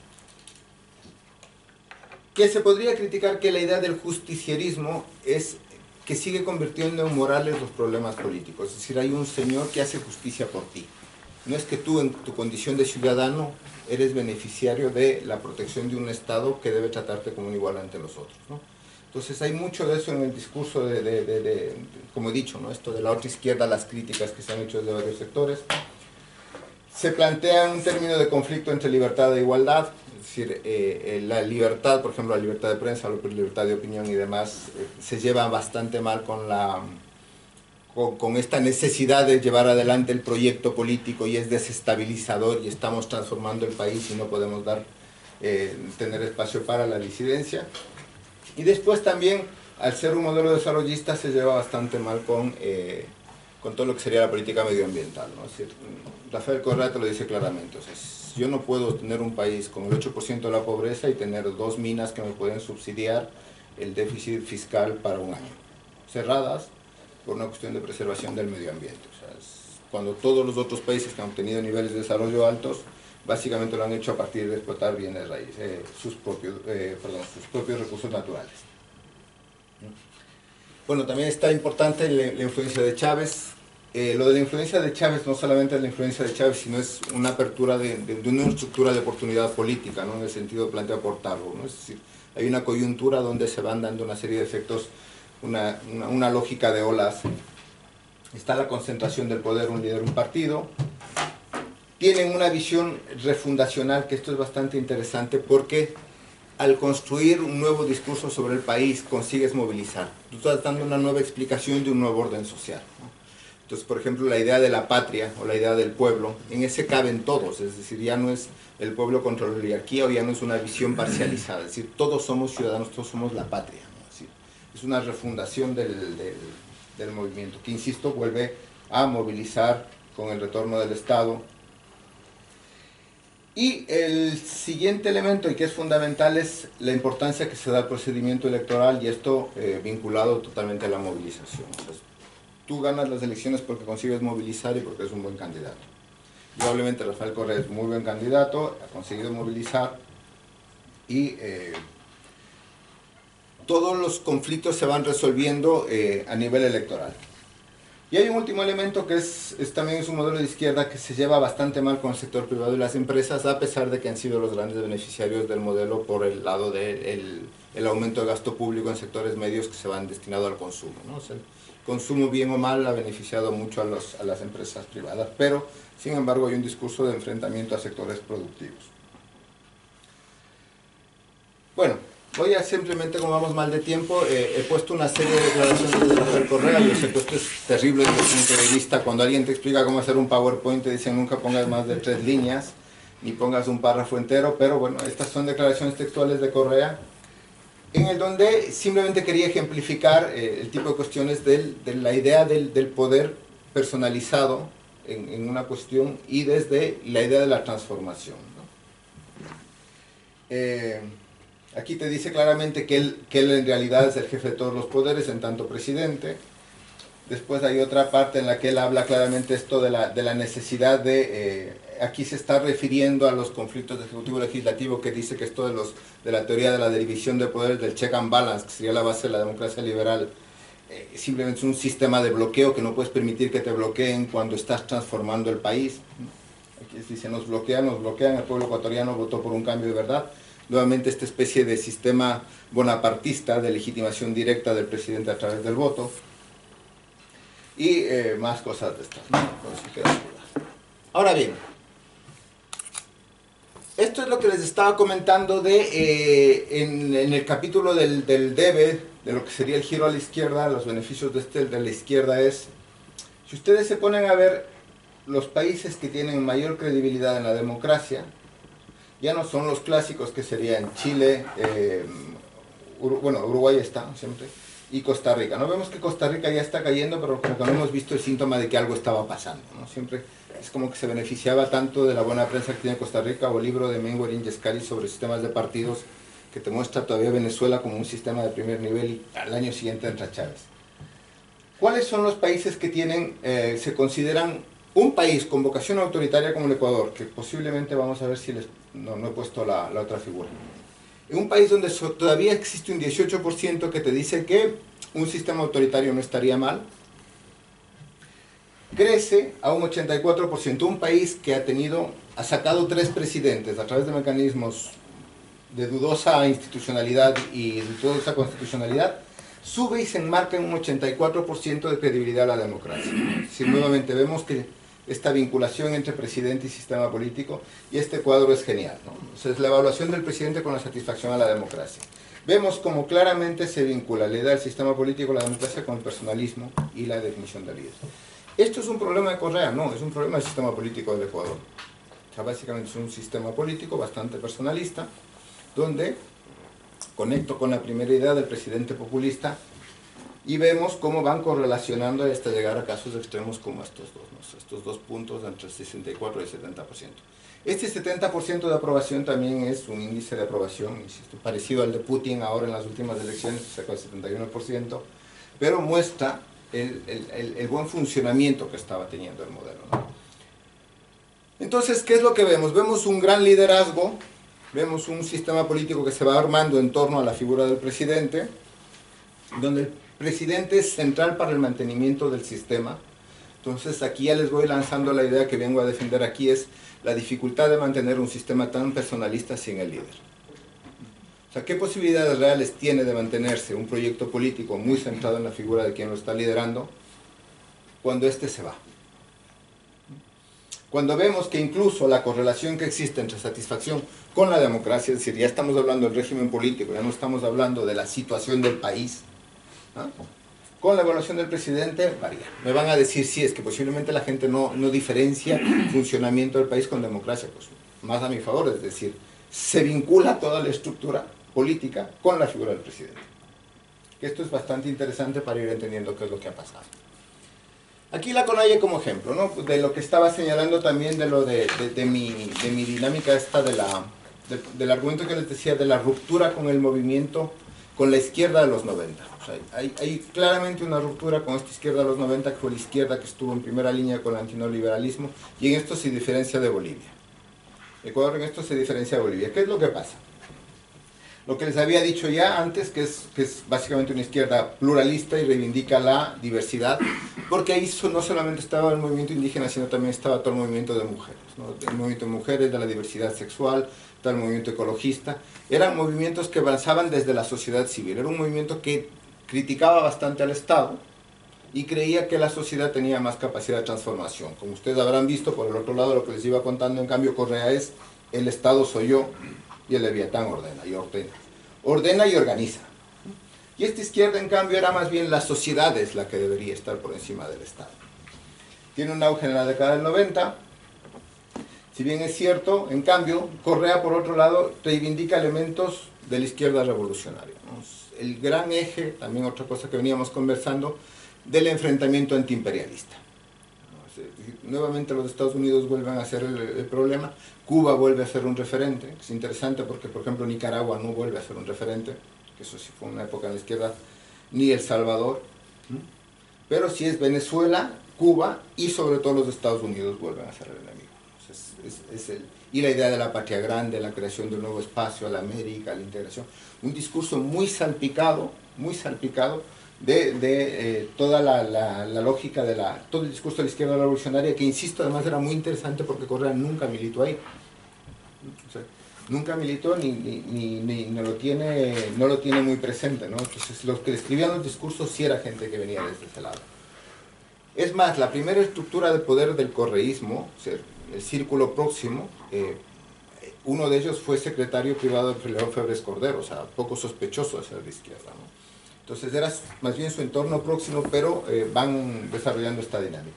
que se podría criticar que la idea del justicierismo es que sigue convirtiendo en morales los problemas políticos, es decir, hay un señor que hace justicia por ti. No es que tú en tu condición de ciudadano eres beneficiario de la protección de un Estado que debe tratarte como un igual ante los otros, ¿no? Entonces hay mucho de eso en el discurso como he dicho, ¿no? Esto de la otra izquierda, las críticas que se han hecho desde varios sectores. Se plantea un término de conflicto entre libertad e igualdad, es decir, la libertad, por ejemplo, la libertad de prensa, la libertad de opinión y demás, se lleva bastante mal con esta necesidad de llevar adelante el proyecto político, y es desestabilizador y estamos transformando el país y no podemos tener espacio para la disidencia. Y después también, al ser un modelo desarrollista, se lleva bastante mal con todo lo que sería la política medioambiental, ¿no? Es decir, Rafael Correa te lo dice claramente, o sea, yo no puedo tener un país con el 8% de la pobreza y tener 2 minas que me pueden subsidiar el déficit fiscal para un año, cerradas por una cuestión de preservación del medio ambiente. O sea, cuando todos los otros países que han obtenido niveles de desarrollo altos, básicamente lo han hecho a partir de explotar bienes raíces, sus propios recursos naturales. Bueno, también está importante la influencia de Chávez. Lo de la influencia de Chávez no solamente es la influencia de Chávez, sino es una apertura de una estructura de oportunidad política, ¿no? En el sentido planteado por Tabo, ¿no? Es decir, hay una coyuntura donde se van dando una serie de efectos, una lógica de olas. Está la concentración del poder, un líder, un partido. Tienen una visión refundacional, que esto es bastante interesante porque al construir un nuevo discurso sobre el país consigues movilizar. Tú estás dando una nueva explicación de un nuevo orden social, ¿no? Entonces, por ejemplo, la idea de la patria o la idea del pueblo, en ese caben todos, es decir, ya no es el pueblo contra la oligarquía o ya no es una visión parcializada, es decir, todos somos ciudadanos, todos somos la patria, ¿no? Es decir, es una refundación del movimiento, que insisto, vuelve a movilizar con el retorno del Estado. Y el siguiente elemento, y que es fundamental, es la importancia que se da al procedimiento electoral, y esto vinculado totalmente a la movilización. O sea, tú ganas las elecciones porque consigues movilizar y porque eres un buen candidato. Probablemente Rafael Correa es un muy buen candidato, ha conseguido movilizar, y todos los conflictos se van resolviendo a nivel electoral. Y hay un último elemento que también es un modelo de izquierda que se lleva bastante mal con el sector privado y las empresas, a pesar de que han sido los grandes beneficiarios del modelo por el lado del aumento de gasto público en sectores medios que se van destinados al consumo, ¿no? O sea, el consumo, bien o mal, ha beneficiado mucho a las empresas privadas, pero sin embargo hay un discurso de enfrentamiento a sectores productivos. Bueno, voy a simplemente, como vamos mal de tiempo, he puesto una serie de declaraciones de Rafael Correa. Yo sé que esto es terrible desde el punto de vista, cuando alguien te explica cómo hacer un PowerPoint, te dicen nunca pongas más de 3 líneas, ni pongas un párrafo entero, pero bueno, estas son declaraciones textuales de Correa, en el donde simplemente quería ejemplificar el tipo de cuestiones de la idea del poder personalizado en una cuestión, y desde la idea de la transformación, ¿no? Aquí te dice claramente que él en realidad es el jefe de todos los poderes, en tanto presidente. Después hay otra parte en la que él habla claramente esto de la necesidad de... aquí se está refiriendo a los conflictos de ejecutivo-legislativo, que dice que esto de la teoría de la división de poderes, del check and balance, que sería la base de la democracia liberal, simplemente es un sistema de bloqueo que no puedes permitir que te bloqueen cuando estás transformando el país. Aquí dice, nos bloquean, el pueblo ecuatoriano votó por un cambio de verdad. Nuevamente esta especie de sistema bonapartista de legitimación directa del presidente a través del voto, y más cosas de estas, ¿no? Ahora bien, esto es lo que les estaba comentando en el capítulo del debe, de lo que sería el giro a la izquierda. Los beneficios de la izquierda es, si ustedes se ponen a ver los países que tienen mayor credibilidad en la democracia, ya no son los clásicos, que serían Chile, Uruguay está siempre, y Costa Rica. No vemos que Costa Rica ya está cayendo, pero como que no hemos visto el síntoma de que algo estaba pasando, ¿no? Siempre es como que se beneficiaba tanto de la buena prensa que tiene Costa Rica, o el libro de Menguer y Yescari sobre sistemas de partidos, que te muestra todavía Venezuela como un sistema de primer nivel, y al año siguiente entra Chávez. ¿Cuáles son los países que tienen, se consideran un país con vocación autoritaria como el Ecuador? Que posiblemente vamos a ver si no he puesto la otra figura. En un país donde todavía existe un 18% que te dice que un sistema autoritario no estaría mal, crece a un 84%. Un país que ha sacado 3 presidentes a través de mecanismos de dudosa institucionalidad y de dudosa constitucionalidad, sube y se enmarca en un 84% de credibilidad a la democracia. Si nuevamente vemos que esta vinculación entre presidente y sistema político, y este cuadro es genial, ¿no? O sea, es la evaluación del presidente con la satisfacción a la democracia. Vemos como claramente se vincula la idea del sistema político, la democracia, con el personalismo y la definición de líderes. ¿Esto es un problema de Correa? No, es un problema del sistema político del Ecuador. O sea, básicamente es un sistema político bastante personalista, donde conecto con la primera idea del presidente populista, y vemos cómo van correlacionando hasta llegar a casos extremos como estos dos, ¿no? Estos 2 puntos entre el 64 y el 70%. Este 70% de aprobación también es un índice de aprobación, insisto, parecido al de Putin ahora en las últimas elecciones, que sacó el 71%, pero muestra el buen funcionamiento que estaba teniendo el modelo, ¿no? Entonces, ¿qué es lo que vemos? Vemos un gran liderazgo, vemos un sistema político que se va armando en torno a la figura del presidente, donde el presidente es central para el mantenimiento del sistema. Entonces aquí ya les voy lanzando la idea que vengo a defender aquí, es la dificultad de mantener un sistema tan personalista sin el líder. O sea, ¿qué posibilidades reales tiene de mantenerse un proyecto político muy centrado en la figura de quien lo está liderando cuando éste se va? Cuando vemos que incluso la correlación que existe entre satisfacción con la democracia, es decir, ya estamos hablando del régimen político, ya no estamos hablando de la situación del país, ¿no? Con la evaluación del presidente varía. Me van a decir, sí, es que posiblemente la gente no diferencia funcionamiento del país con democracia. Pues más a mi favor, es decir, se vincula toda la estructura política con la figura del presidente. que esto es bastante interesante para ir entendiendo qué es lo que ha pasado. Aquí la CONAIE como ejemplo, ¿no? De lo que estaba señalando también de mi dinámica esta del argumento que les decía de la ruptura con el movimiento, con la izquierda de los 90. O sea, hay claramente una ruptura con esta izquierda de los 90, que fue la izquierda que estuvo en primera línea con el antineoliberalismo, y en esto se diferencia de Bolivia. Ecuador en esto se diferencia de Bolivia. ¿Qué es lo que pasa? Lo que les había dicho ya antes, que es básicamente una izquierda pluralista y reivindica la diversidad, porque ahí no solamente estaba el movimiento indígena, sino también estaba todo el movimiento de mujeres, ¿no? El movimiento de mujeres, de la diversidad sexual, todo el movimiento ecologista. Eran movimientos que avanzaban desde la sociedad civil. Era un movimiento que criticaba bastante al Estado y creía que la sociedad tenía más capacidad de transformación. Como ustedes habrán visto, por el otro lado, lo que les iba contando, en cambio, Correa es: el Estado soy yo, y el Leviatán ordena y ordena. Ordena y organiza. Y esta izquierda, en cambio, era más bien la sociedad es la que debería estar por encima del Estado. Tiene un auge en la década del 90. Si bien es cierto, en cambio, Correa, por otro lado, reivindica elementos de la izquierda revolucionaria, ¿no? El gran eje, también otra cosa que veníamos conversando, del enfrentamiento antiimperialista. Nuevamente los Estados Unidos vuelven a ser el problema. Cuba vuelve a ser un referente, que es interesante porque, por ejemplo, Nicaragua no vuelve a ser un referente, que eso sí fue una época en la izquierda, ni El Salvador, pero sí es Venezuela, Cuba y sobre todo los Estados Unidos vuelven a ser el enemigo. Y la idea de la patria grande, la creación de un nuevo espacio, a la América, la integración, un discurso muy salpicado de toda la lógica todo el discurso de la izquierda revolucionaria, que, insisto, además era muy interesante porque Correa nunca militó ahí. O sea, nunca militó ni no lo tiene muy presente, ¿no? Entonces, los que escribían los discursos sí era gente que venía desde ese lado. Es más, la primera estructura de poder del correísmo, o sea, el círculo próximo, uno de ellos fue secretario privado de León Febres Cordero, o sea, poco sospechoso de ser de izquierda, ¿no? Entonces era más bien su entorno próximo, pero van desarrollando esta dinámica.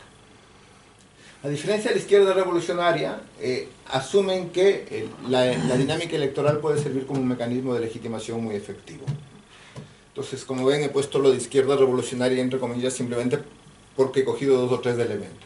A diferencia de la izquierda revolucionaria, asumen que la dinámica electoral puede servir como un mecanismo de legitimación muy efectivo. Entonces, como ven, he puesto lo de izquierda revolucionaria entre comillas simplemente porque he cogido 2 o 3 elementos.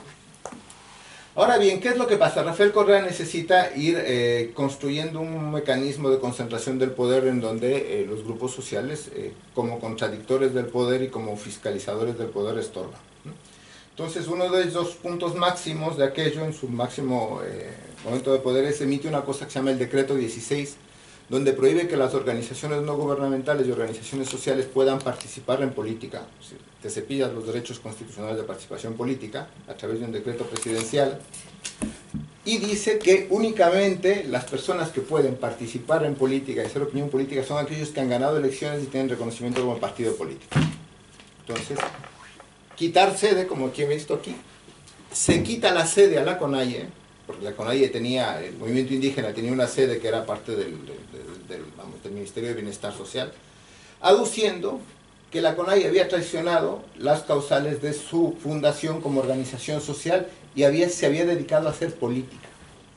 Ahora bien, ¿qué es lo que pasa? Rafael Correa necesita ir construyendo un mecanismo de concentración del poder en donde los grupos sociales, como contradictores del poder y como fiscalizadores del poder, estorban. Entonces, uno de esos puntos máximos de aquello, en su máximo momento de poder, es emite una cosa que se llama el Decreto 16, donde prohíbe que las organizaciones no gubernamentales y organizaciones sociales puedan participar en política. Es decir, te cepillas los derechos constitucionales de participación política a través de un decreto presidencial, y dice que únicamente las personas que pueden participar en política y hacer opinión política son aquellos que han ganado elecciones y tienen reconocimiento como partido político. Entonces, quitar sede, como aquí he visto aquí, se quita la sede a la CONAIE, porque la CONAIE tenía, el movimiento indígena tenía una sede que era parte del Ministerio de Bienestar Social, aduciendo que la CONAIE había traicionado las causales de su fundación como organización social y se había dedicado a hacer política.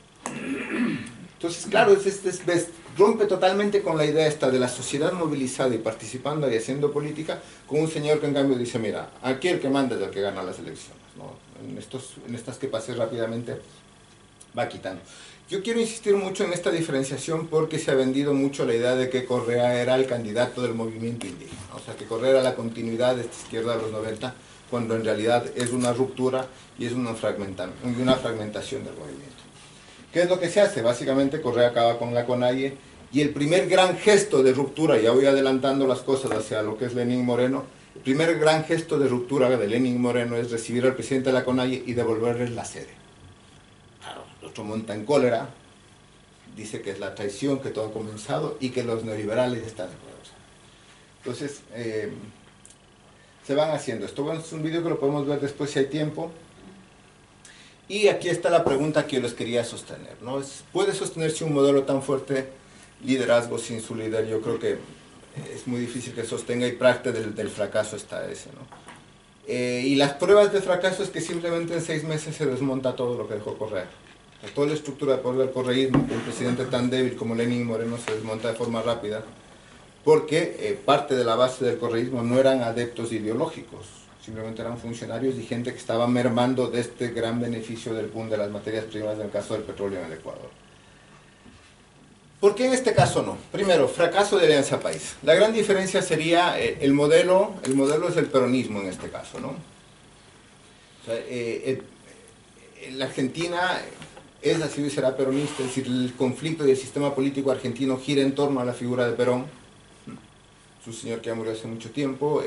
Entonces, claro, rompe totalmente con la idea esta de la sociedad movilizada y participando y haciendo política, con un señor que en cambio dice: mira, aquí el que manda es el que gana las elecciones, ¿no? En estas que pasé rápidamente va quitando. Yo quiero insistir mucho en esta diferenciación porque se ha vendido mucho la idea de que Correa era el candidato del movimiento indígena, o sea, que Correa era la continuidad de esta izquierda de los 90, cuando en realidad es una ruptura y es una fragmentación del movimiento. ¿Qué es lo que se hace? Básicamente Correa acaba con la CONAIE, y el primer gran gesto de ruptura, ya voy adelantando las cosas hacia lo que es Lenín Moreno, el primer gran gesto de ruptura de Lenín Moreno es recibir al presidente de la CONAIE y devolverles la sede. Claro, el otro monta en cólera, dice que es la traición, que todo ha comenzado y que los neoliberales están de acuerdo. Entonces, se van haciendo esto. Bueno, es un video que lo podemos ver después si hay tiempo. Y aquí está la pregunta que yo les quería sostener, ¿no? ¿Puede sostenerse un modelo tan fuerte liderazgo sin su líder? Yo creo que es muy difícil que sostenga, y parte del fracaso está ese, ¿no? Y las pruebas de fracaso es que simplemente en 6 meses se desmonta todo lo que dejó Correa. Toda la estructura de poder del correísmo, un presidente tan débil como Lenín Moreno se desmonta de forma rápida, porque parte de la base del correísmo no eran adeptos ideológicos, simplemente eran funcionarios y gente que estaba mermando de este gran beneficio del boom de las materias primas, en el caso del petróleo en el Ecuador. ¿Por qué en este caso no? Primero, fracaso de Alianza País. La gran diferencia sería el modelo es el peronismo en este caso, ¿no? O sea, la Argentina es, ha sido y será peronista, es decir, el conflicto y el sistema político argentino gira en torno a la figura de Perón, es un señor que ya murió hace mucho tiempo,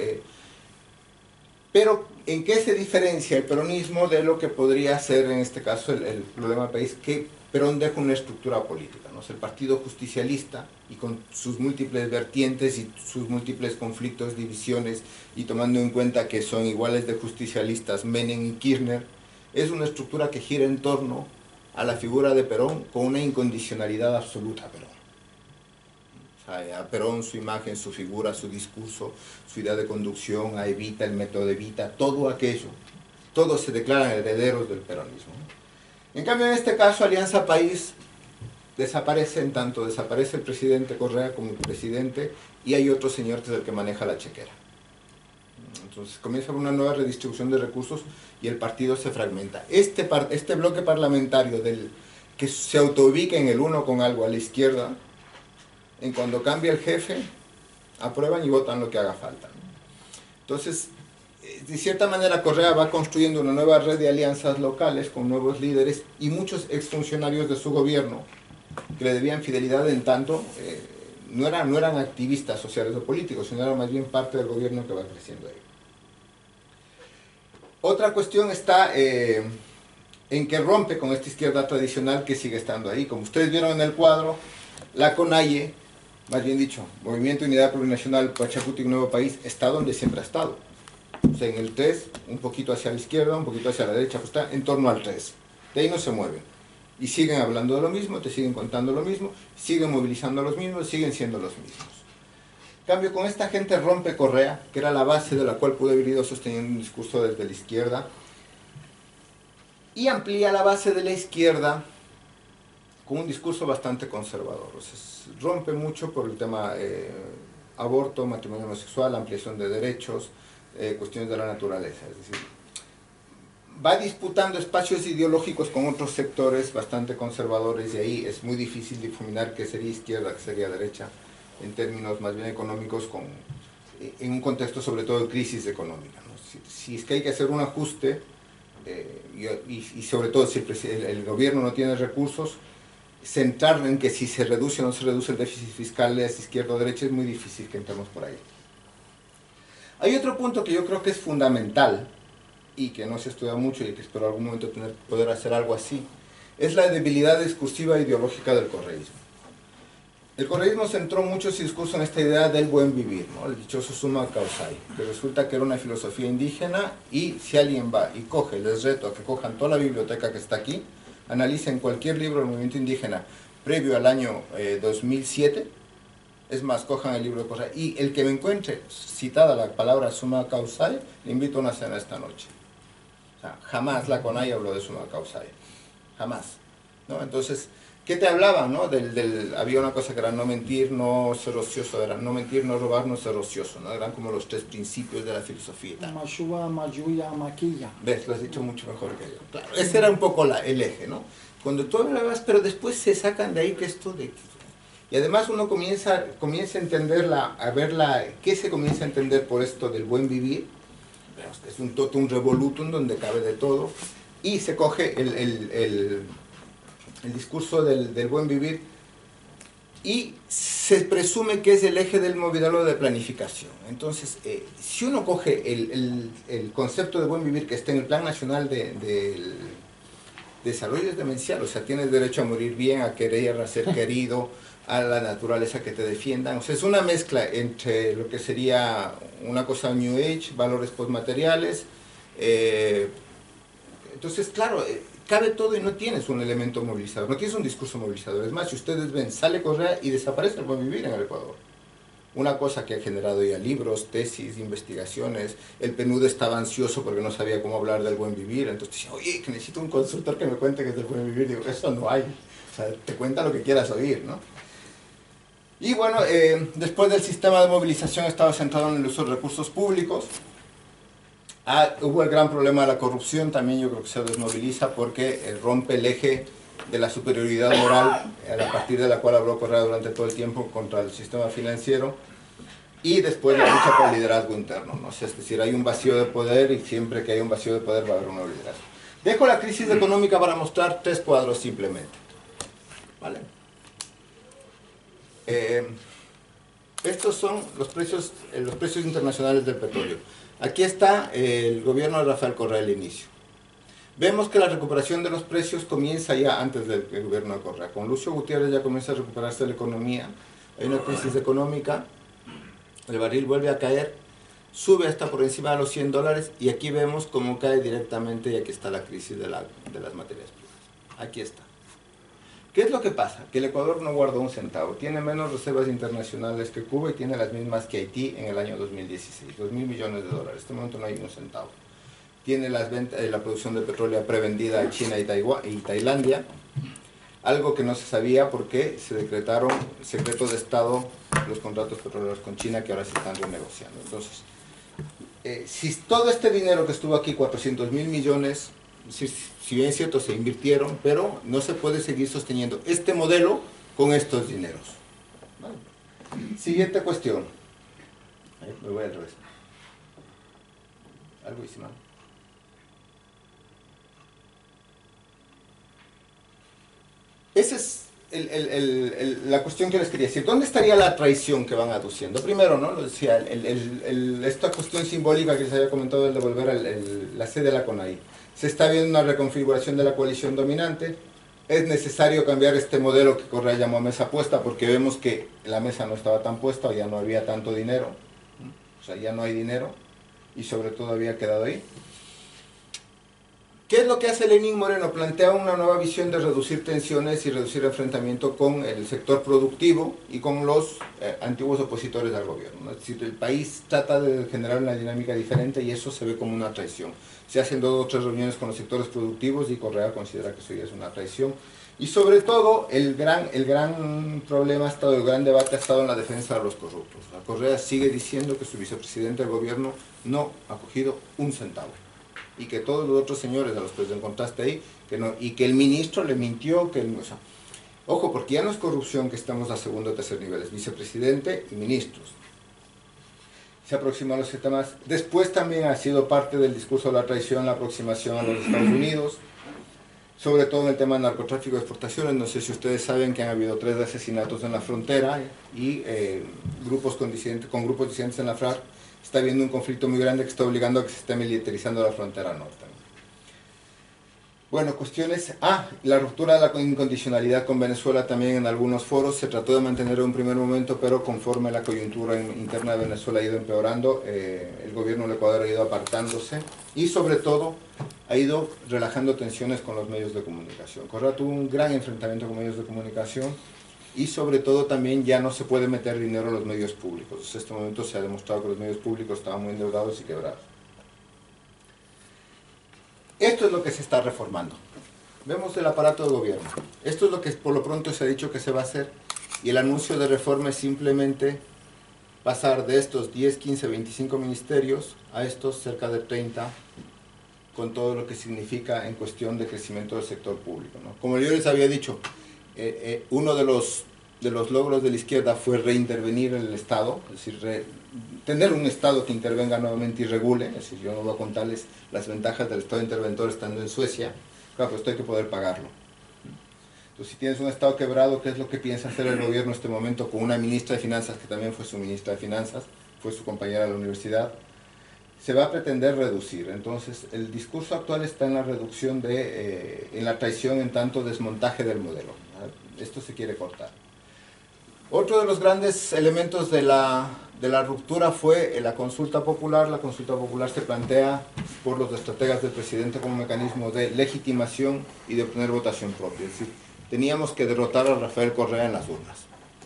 pero ¿en qué se diferencia el peronismo de lo que podría ser en este caso el problema del país? Que Perón deja una estructura política, ¿no? Es el partido justicialista y con sus múltiples vertientes y sus múltiples conflictos, divisiones, y tomando en cuenta que son iguales de justicialistas Menem y Kirchner, es una estructura que gira en torno a la figura de Perón con una incondicionalidad absoluta a Perón. O sea, a Perón, su imagen, su figura, su discurso, su idea de conducción, a Evita, el método de Evita, todo aquello, todos se declaran herederos del peronismo. En cambio, en este caso, Alianza País desaparece en tanto desaparece el presidente Correa como el presidente, y hay otro señor que es el que maneja la chequera. Entonces comienza una nueva redistribución de recursos y el partido se fragmenta. Este bloque parlamentario que se autoubica en el uno con algo a la izquierda, en cuando cambia el jefe, aprueban y votan lo que haga falta. Entonces, de cierta manera Correa va construyendo una nueva red de alianzas locales con nuevos líderes y muchos exfuncionarios de su gobierno que le debían fidelidad, en tanto no eran activistas sociales o políticos, sino eran más bien parte del gobierno que va creciendo ahí. Otra cuestión está en que rompe con esta izquierda tradicional que sigue estando ahí. Como ustedes vieron en el cuadro, la CONAIE, más bien dicho, Movimiento de Unidad Plurinacional Pachacuti Nuevo País, está donde siempre ha estado. O sea, en el 3, un poquito hacia la izquierda, un poquito hacia la derecha, pues está en torno al 3. De ahí no se mueven. Y siguen hablando de lo mismo, te siguen contando lo mismo, siguen movilizando a los mismos, siguen siendo los mismos. En cambio, con esta gente rompe Correa, que era la base de la cual pudo haber ido sosteniendo un discurso desde la izquierda, y amplía la base de la izquierda con un discurso bastante conservador. O sea, rompe mucho por el tema aborto, matrimonio homosexual, ampliación de derechos, cuestiones de la naturaleza. Es decir, va disputando espacios ideológicos con otros sectores bastante conservadores, y ahí es muy difícil difuminar qué sería izquierda, qué sería derecha, en términos más bien económicos, en un contexto sobre todo de crisis económica, ¿no? Si es que hay que hacer un ajuste, y sobre todo si el gobierno no tiene recursos, centrar en que si se reduce o no se reduce el déficit fiscal de izquierda o derecha es muy difícil que entremos por ahí. Hay otro punto que yo creo que es fundamental y que no se estudia mucho y que espero algún momento poder hacer algo así, es la debilidad discursiva e ideológica del correísmo. El correísmo centró mucho su discurso en esta idea del buen vivir, ¿no? El dichoso summa causai, que resulta que era una filosofía indígena, y si alguien va y coge, les reto a que cojan toda la biblioteca que está aquí, analicen cualquier libro del movimiento indígena previo al año 2007, es más, cojan el libro de Correa, y el que me encuentre citada la palabra summa causai, le invito a una cena esta noche. O sea, jamás la CONAIE habló de summa causai, jamás, ¿no? Entonces, ¿qué te hablaban, no? Había una cosa que era no mentir, no ser ocioso, era no mentir, no robar, no ser ocioso, ¿no? Eran como los 3 principios de la filosofía. Mashua, Mayuya, Maquilla. ¿Ves? Lo has dicho mucho mejor que yo. Claro, ese era un poco el eje, ¿no? Cuando tú hablabas, pero después se sacan de ahí que esto de... Y además uno comienza a entenderla, ¿qué se comienza a entender por esto del buen vivir? Es un totum revolutum donde cabe de todo, y se coge el discurso del buen vivir y se presume que es el eje del modelo de planificación. Entonces, si uno coge el concepto de buen vivir que está en el Plan Nacional de Desarrollo Demencial, o sea, tienes derecho a morir bien, a querer, a ser querido, a la naturaleza que te defiendan. O sea, es una mezcla entre lo que sería una cosa New Age, valores postmateriales. Entonces, claro, cabe todo y no tienes un elemento movilizador, no tienes un discurso movilizador. Es más, si ustedes ven, sale Correa y desaparece el buen vivir en el Ecuador. Una cosa que ha generado ya libros, tesis, investigaciones. El PNUD estaba ansioso porque no sabía cómo hablar del buen vivir, entonces decía, oye, que necesito un consultor que me cuente qué es el buen vivir. Digo, eso no hay, o sea, te cuenta lo que quieras oír, ¿no? Y bueno, después del sistema de movilización estaba centrado en el uso de recursos públicos. Hubo el gran problema de la corrupción, también yo creo que se desmoviliza porque rompe el eje de la superioridad moral, a partir de la cual habló Correa durante todo el tiempo contra el sistema financiero, y después la lucha por el liderazgo interno, ¿no? Es decir, hay un vacío de poder y siempre que hay un vacío de poder va a haber un nuevo liderazgo. Dejo la crisis económica para mostrar 3 cuadros simplemente. ¿Vale? Estos son los precios internacionales del petróleo. Aquí está el gobierno de Rafael Correa al inicio. Vemos que la recuperación de los precios comienza ya antes del gobierno de Correa. Con Lucio Gutiérrez ya comienza a recuperarse la economía, hay una crisis económica, el barril vuelve a caer, sube hasta por encima de los $100 y aquí vemos cómo cae directamente y aquí está la crisis de las materias primas. Aquí está. ¿Qué es lo que pasa? Que el Ecuador no guardó un centavo, tiene menos reservas internacionales que Cuba y tiene las mismas que Haití en el año 2016, $2.000 millones. En este momento no hay un centavo. Tiene la producción de petróleo prevendida a China y Tailandia, algo que no se sabía porque se decretaron secretos de Estado los contratos petroleros con China que ahora se están renegociando. Entonces, si todo este dinero que estuvo aquí, 400.000 millones, si bien es cierto, se invirtieron, pero no se puede seguir sosteniendo este modelo con estos dineros. ¿Vale? Siguiente cuestión. Me voy al revés. Algo hice mal. Esa es la cuestión que les quería decir. ¿Dónde estaría la traición que van aduciendo? Primero, ¿no? Lo decía, esta cuestión simbólica que les había comentado del devolver la sede de la CONAI. Se está viendo una reconfiguración de la coalición dominante. Es necesario cambiar este modelo que Correa llamó mesa puesta porque vemos que la mesa no estaba tan puesta, ya no había tanto dinero. O sea, ya no hay dinero y sobre todo había quedado ahí. ¿Qué es lo que hace Lenín Moreno? Plantea una nueva visión de reducir tensiones y reducir enfrentamiento con el sector productivo y con los antiguos opositores al gobierno, ¿no? Es decir, el país trata de generar una dinámica diferente y eso se ve como una traición. Se hacen 2 o 3 reuniones con los sectores productivos y Correa considera que eso ya es una traición. Y sobre todo, el gran problema ha estado, el gran debate ha estado en la defensa de los corruptos. Correa sigue diciendo que su vicepresidente del gobierno no ha cogido un centavo. Y que todos los otros señores a los que les encontraste ahí, que no, y que el ministro le mintió, que o sea, ojo, porque ya no es corrupción que estamos a segundo o tercer nivel, es vicepresidente y ministros. Se aproximó a los temas. Después también ha sido parte del discurso de la traición, la aproximación a los Estados Unidos, sobre todo en el tema del narcotráfico de exportaciones. No sé si ustedes saben que han habido 3 asesinatos en la frontera y grupos disidentes en la FARC. Está habiendo un conflicto muy grande que está obligando a que se esté militarizando la frontera norte. Bueno, cuestiones... la ruptura de la incondicionalidad con Venezuela también en algunos foros se trató de mantener en un primer momento, pero conforme la coyuntura interna de Venezuela ha ido empeorando, el gobierno del Ecuador ha ido apartándose y sobre todo ha ido relajando tensiones con los medios de comunicación. Correa tuvo un gran enfrentamiento con medios de comunicación y sobre todo también ya no se puede meter dinero a los medios públicos. En este momento se ha demostrado que los medios públicos estaban muy endeudados y quebrados. Esto es lo que se está reformando. Vemos el aparato de gobierno. Esto es lo que por lo pronto se ha dicho que se va a hacer y el anuncio de reforma es simplemente pasar de estos 10, 15, 25 ministerios a estos cerca de 30 con todo lo que significa en cuestión de crecimiento del sector público, ¿no? Como yo les había dicho, uno de los logros de la izquierda fue reintervenir en el Estado, es decir, tener un Estado que intervenga nuevamente y regule. Es decir, yo no voy a contarles las ventajas del Estado interventor estando en Suecia, claro, pero esto hay que poder pagarlo. Entonces, si tienes un Estado quebrado, ¿qué es lo que piensa hacer el gobierno en este momento con una ministra de Finanzas que también fue su ministra de Finanzas, fue su compañera de la universidad? Se va a pretender reducir. Entonces, el discurso actual está en la reducción en la traición, en tanto desmontaje del modelo. Esto se quiere cortar. Otro de los grandes elementos de la ruptura fue la consulta popular. La consulta popular se plantea por los estrategas del presidente como mecanismo de legitimación y de obtener votación propia. Es decir, teníamos que derrotar a Rafael Correa en las urnas.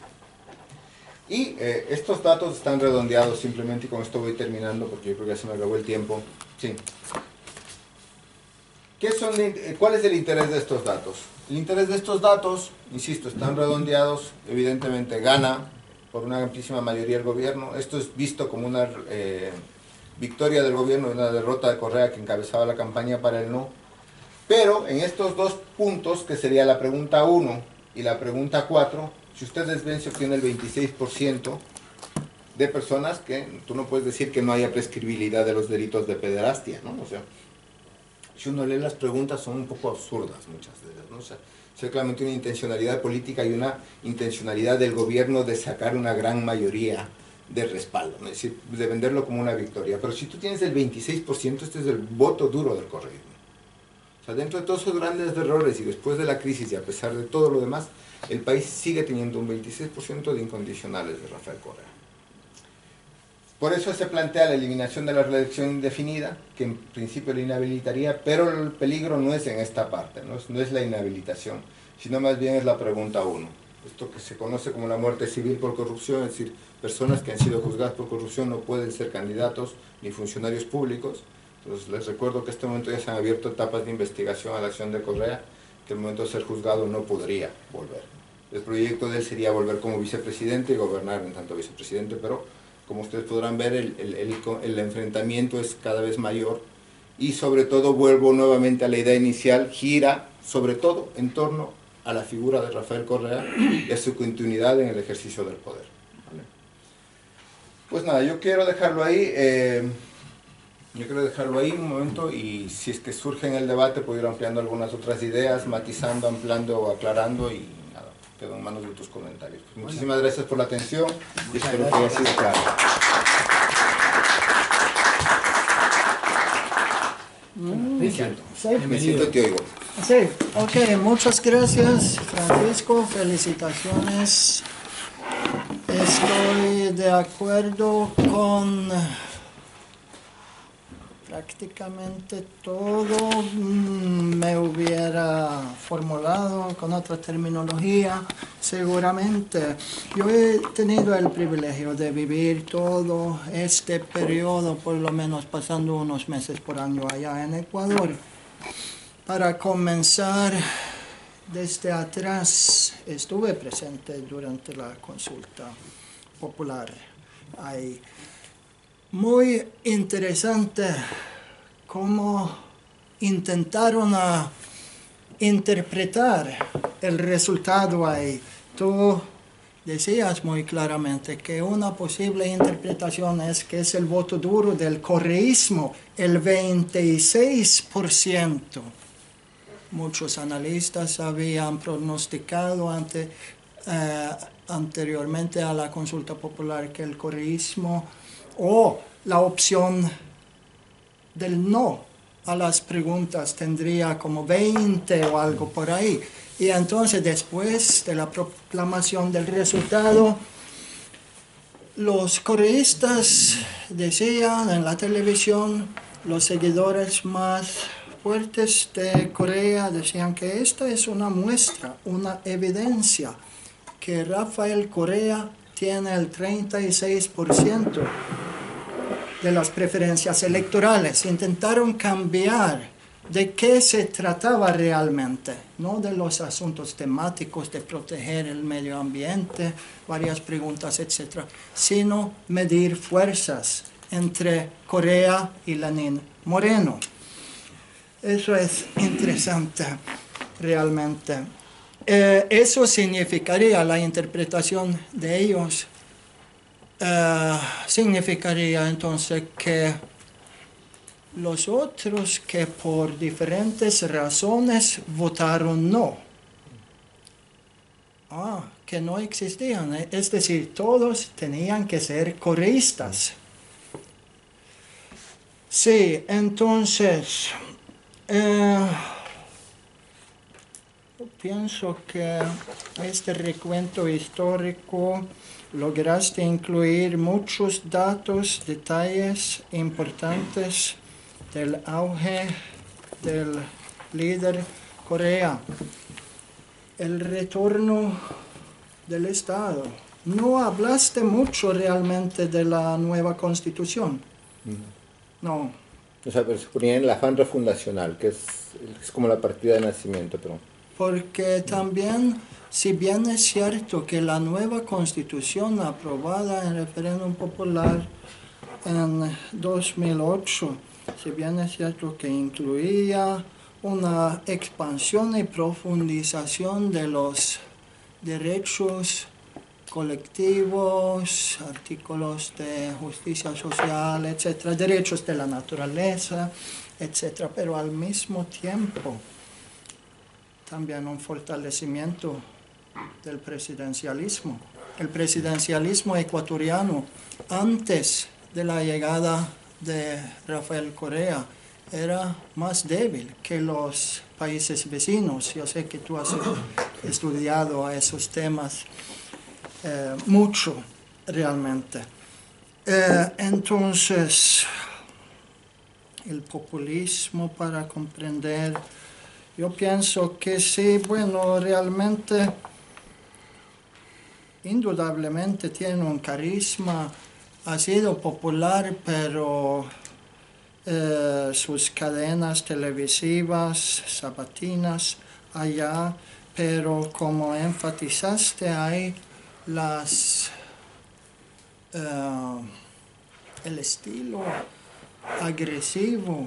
Y estos datos están redondeados simplemente, y con esto voy terminando porque yo creo que ya se me acabó el tiempo. Sí. ¿Cuál es el interés de estos datos? El interés de estos datos, insisto, están redondeados, evidentemente gana por una amplísima mayoría del gobierno. Esto es visto como una victoria del gobierno y una derrota de Correa, que encabezaba la campaña para el no. Pero en estos dos puntos, que sería la pregunta 1 y la pregunta 4, si ustedes ven, se obtiene el 26% de personas que tú no puedes decir que no haya prescribilidad de los delitos de pederastia, ¿no? O sea, si uno lee las preguntas son un poco absurdas muchas de ellas, ¿no? O sea, es claramente una intencionalidad política y una intencionalidad del gobierno de sacar una gran mayoría de respaldo, ¿no? Es decir, de venderlo como una victoria. Pero si tú tienes el 26%, este es el voto duro del correísmo. O sea, dentro de todos esos grandes errores y después de la crisis y a pesar de todo lo demás, el país sigue teniendo un 26% de incondicionales de Rafael Correa. Por eso se plantea la eliminación de la reelección indefinida, que en principio la inhabilitaría, pero el peligro no es en esta parte, no es la inhabilitación, sino más bien es la pregunta 1. Esto que se conoce como la muerte civil por corrupción, es decir, personas que han sido juzgadas por corrupción no pueden ser candidatos ni funcionarios públicos. Entonces les recuerdo que en este momento ya se han abierto etapas de investigación a la acción de Correa, que en el momento de ser juzgado no podría volver. El proyecto de él sería volver como vicepresidente y gobernar en tanto vicepresidente, pero como ustedes podrán ver, el enfrentamiento es cada vez mayor y sobre todo, vuelvo nuevamente a la idea inicial, gira sobre todo en torno a la figura de Rafael Correa y a su continuidad en el ejercicio del poder. ¿Vale? Pues nada, yo quiero dejarlo ahí. Un momento, y si es que surge en el debate puedo ir ampliando algunas otras ideas, matizando, ampliando o aclarando, y nada, quedo en manos de tus comentarios. Pues muchísimas gracias por la atención y espero que haya sido claro. Me siento te oigo. Sí, ok, muchas gracias, Francisco, felicitaciones. Estoy de acuerdo con prácticamente todo. Me hubiera formulado con otra terminología, seguramente. Yo he tenido el privilegio de vivir todo este periodo, por lo menos pasando unos meses por año allá en Ecuador. Para comenzar, desde atrás estuve presente durante la consulta popular. Hay muy interesante cómo intentaron interpretar el resultado ahí. Tú decías muy claramente que una posible interpretación es que es el voto duro del correísmo, el 26%. Muchos analistas habían pronosticado anteriormente a la consulta popular que el correísmo o la opción del no a las preguntas tendría como 20 o algo por ahí. Y entonces después de la proclamación del resultado, los correístas decían en la televisión, los seguidores más fuertes de Correa decían que esta es una muestra, una evidencia que Rafael Correa tiene el 36% de las preferencias electorales. Intentaron cambiar de qué se trataba realmente, no de los asuntos temáticos de proteger el medio ambiente, varias preguntas, etc., sino medir fuerzas entre Correa y Lenín Moreno. Eso es interesante, realmente. Eso significaría, la interpretación de ellos, significaría entonces que los otros que por diferentes razones votaron no, que no existían, es decir, todos tenían que ser correístas. Sí, entonces, pienso que este recuento histórico lograste incluir muchos datos, detalles importantes del auge del líder Correa. El retorno del Estado. No hablaste mucho realmente de la nueva Constitución. No. O sea, pero se ponía en el afán refundacional, que es como la partida de nacimiento, pero porque también, si bien es cierto que la nueva constitución aprobada en referéndum popular en 2008, si bien es cierto que incluía una expansión y profundización de los derechos colectivos, artículos de justicia social, etcétera, derechos de la naturaleza, etcétera, pero al mismo tiempo también un fortalecimiento del presidencialismo. El presidencialismo ecuatoriano, antes de la llegada de Rafael Correa, era más débil que los países vecinos. Yo sé que tú has estudiado esos temas mucho realmente. Entonces, el populismo para comprender, yo pienso que sí, bueno, realmente, indudablemente tiene un carisma, ha sido popular, pero sus cadenas televisivas, sabatinas, allá, pero como enfatizaste, hay el estilo agresivo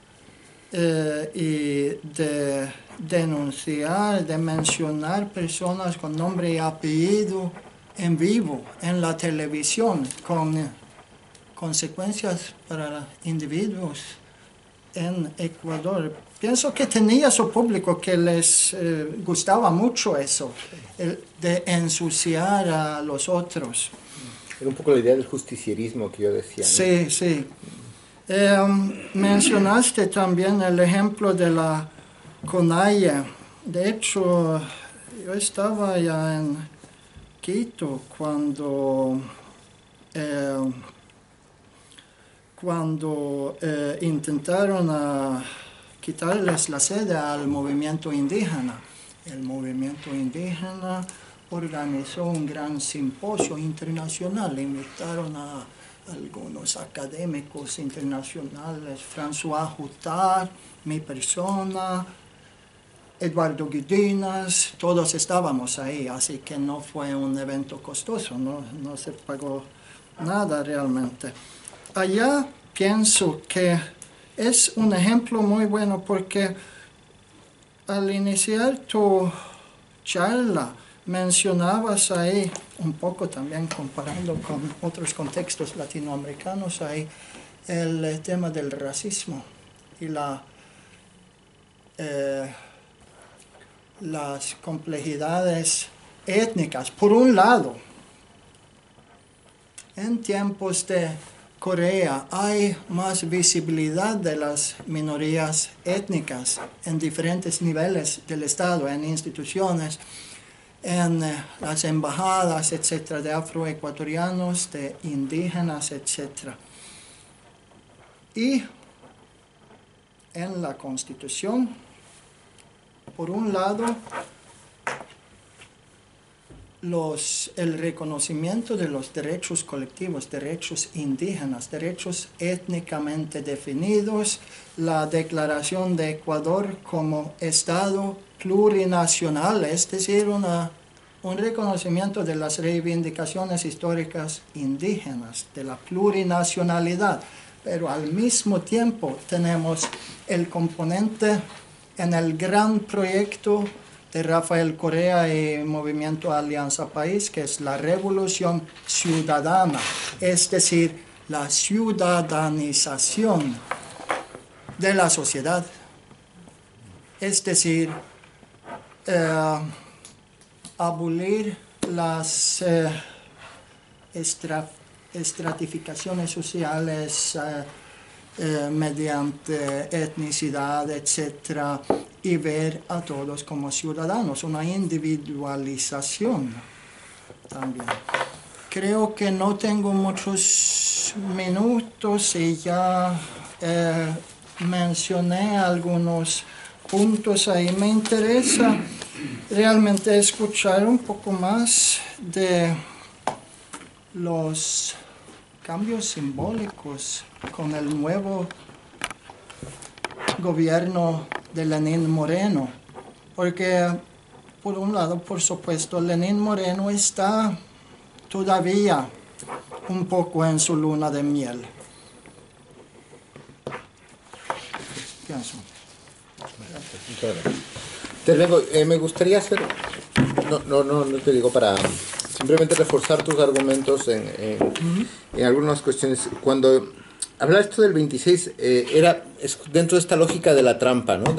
y de denunciar, de mencionar personas con nombre y apellido en vivo, en la televisión, con consecuencias para individuos en Ecuador. Pienso que tenía su público que les gustaba mucho eso, de ensuciar a los otros. Era un poco la idea del justicierismo que yo decía, ¿no? Sí, sí. Mencionaste también el ejemplo de la CONAIE. De hecho, yo estaba ya en Quito cuando intentaron quitarles la sede al movimiento indígena. El movimiento indígena organizó un gran simposio internacional, invitaron a algunos académicos internacionales, François Huttard, mi persona, Eduardo Guidinas, todos estábamos ahí, así que no fue un evento costoso, no se pagó nada realmente. Allá pienso que es un ejemplo muy bueno porque al iniciar tu charla mencionabas ahí, un poco también comparando con otros contextos latinoamericanos, ahí el tema del racismo y las complejidades étnicas. Por un lado, en tiempos de Corea hay más visibilidad de las minorías étnicas en diferentes niveles del Estado, en instituciones, en las embajadas, etcétera, de afroecuatorianos, de indígenas, etcétera. Y en la Constitución, por un lado, el reconocimiento de los derechos colectivos, derechos indígenas, derechos étnicamente definidos, la declaración de Ecuador como Estado plurinacional, es decir, un reconocimiento de las reivindicaciones históricas indígenas, de la plurinacionalidad, pero al mismo tiempo tenemos el componente en el gran proyecto de Rafael Correa y Movimiento Alianza País, que es la revolución ciudadana, es decir, la ciudadanización de la sociedad, es decir, abolir las estratificaciones sociales mediante etnicidad, etcétera, y ver a todos como ciudadanos, una individualización también. Creo que no tengo muchos minutos y ya mencioné algunos puntos ahí. Me interesa realmente escuchar un poco más de los cambios simbólicos con el nuevo gobierno de Lenín Moreno, porque por un lado, por supuesto, Lenín Moreno está todavía un poco en su luna de miel. Pienso. Intervengo. Me gustaría hacer, no te digo para simplemente reforzar tus argumentos en algunas cuestiones. Cuando hablaste del 26, es dentro de esta lógica de la trampa, ¿no?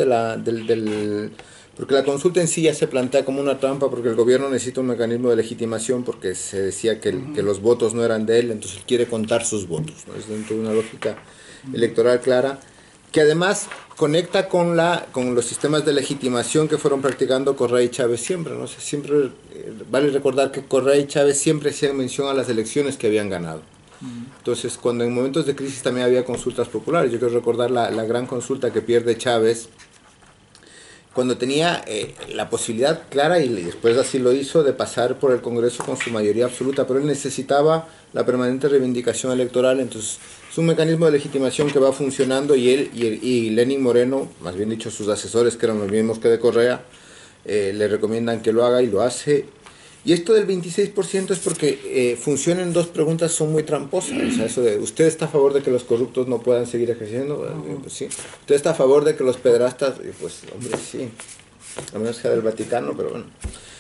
Porque la consulta en sí ya se plantea como una trampa, porque el gobierno necesita un mecanismo de legitimación, porque se decía que los votos no eran de él, entonces él quiere contar sus votos, ¿no? Es dentro de una lógica electoral clara, que además conecta con los sistemas de legitimación que fueron practicando Correa y Chávez siempre, ¿no? O sea, siempre vale recordar que Correa y Chávez siempre hacían mención a las elecciones que habían ganado. Entonces, cuando en momentos de crisis también había consultas populares, yo quiero recordar la gran consulta que pierde Chávez, cuando tenía la posibilidad clara, y después así lo hizo, de pasar por el Congreso con su mayoría absoluta, pero él necesitaba la permanente reivindicación electoral. Entonces es un mecanismo de legitimación que va funcionando, y Lenín Moreno, más bien dicho sus asesores, que eran los mismos que de Correa, le recomiendan que lo haga y lo hace. Y esto del 26% es porque funcionan dos preguntas, son muy tramposas. O sea, eso de, ¿usted está a favor de que los corruptos no puedan seguir ejerciendo? Pues sí. ¿Usted está a favor de que los pederastas? Pues, hombre, sí. A menos que sea del Vaticano, pero bueno.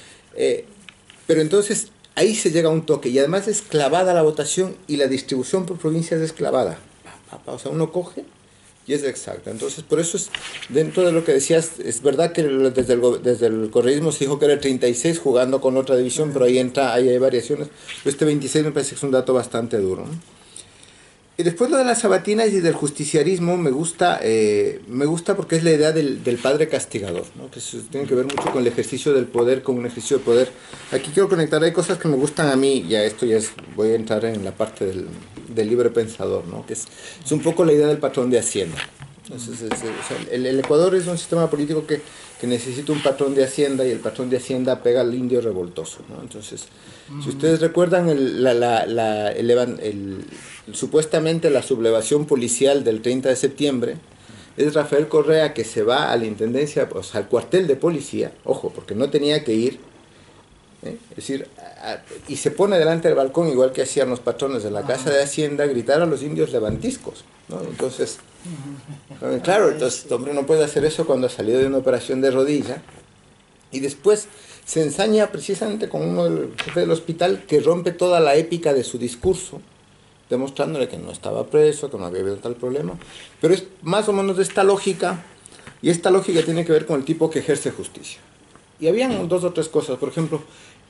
Pero entonces, ahí se llega a un toque. Y además es clavada la votación, y la distribución por provincias es clavada. O sea, uno coge y es exacta. Entonces, por eso es, dentro de lo que decías, es verdad que desde el correísmo se dijo que era el 36 jugando con otra división, pero ahí hay variaciones. Este 26 me parece que es un dato bastante duro, ¿no? Y después lo de las sabatinas y del justiciarismo me gusta porque es la idea del padre castigador, ¿no? Que tiene que ver mucho con el ejercicio del poder, con un ejercicio de poder. Aquí quiero conectar, hay cosas que me gustan a mí, voy a entrar en la parte del libre pensador, ¿no? Que es un poco la idea del patrón de Hacienda. Entonces, el Ecuador es un sistema político que necesita un patrón de Hacienda, y el patrón de Hacienda pega al indio revoltoso, ¿no? Entonces, si ustedes recuerdan supuestamente la sublevación policial del 30 de septiembre, es Rafael Correa que se va a la intendencia, o sea, al cuartel de policía, ojo, porque no tenía que ir, es decir, y se pone delante del balcón, igual que hacían los patrones de la Casa de Hacienda, a gritar a los indios levantiscos, ¿no? Entonces, claro, entonces este hombre no puede hacer eso cuando ha salido de una operación de rodilla, y después se ensaña precisamente con uno del jefe del hospital, que rompe toda la épica de su discurso, demostrándole que no estaba preso, que no había habido tal problema, pero es más o menos de esta lógica, y esta lógica tiene que ver con el tipo que ejerce justicia. Y habían dos o tres cosas, por ejemplo,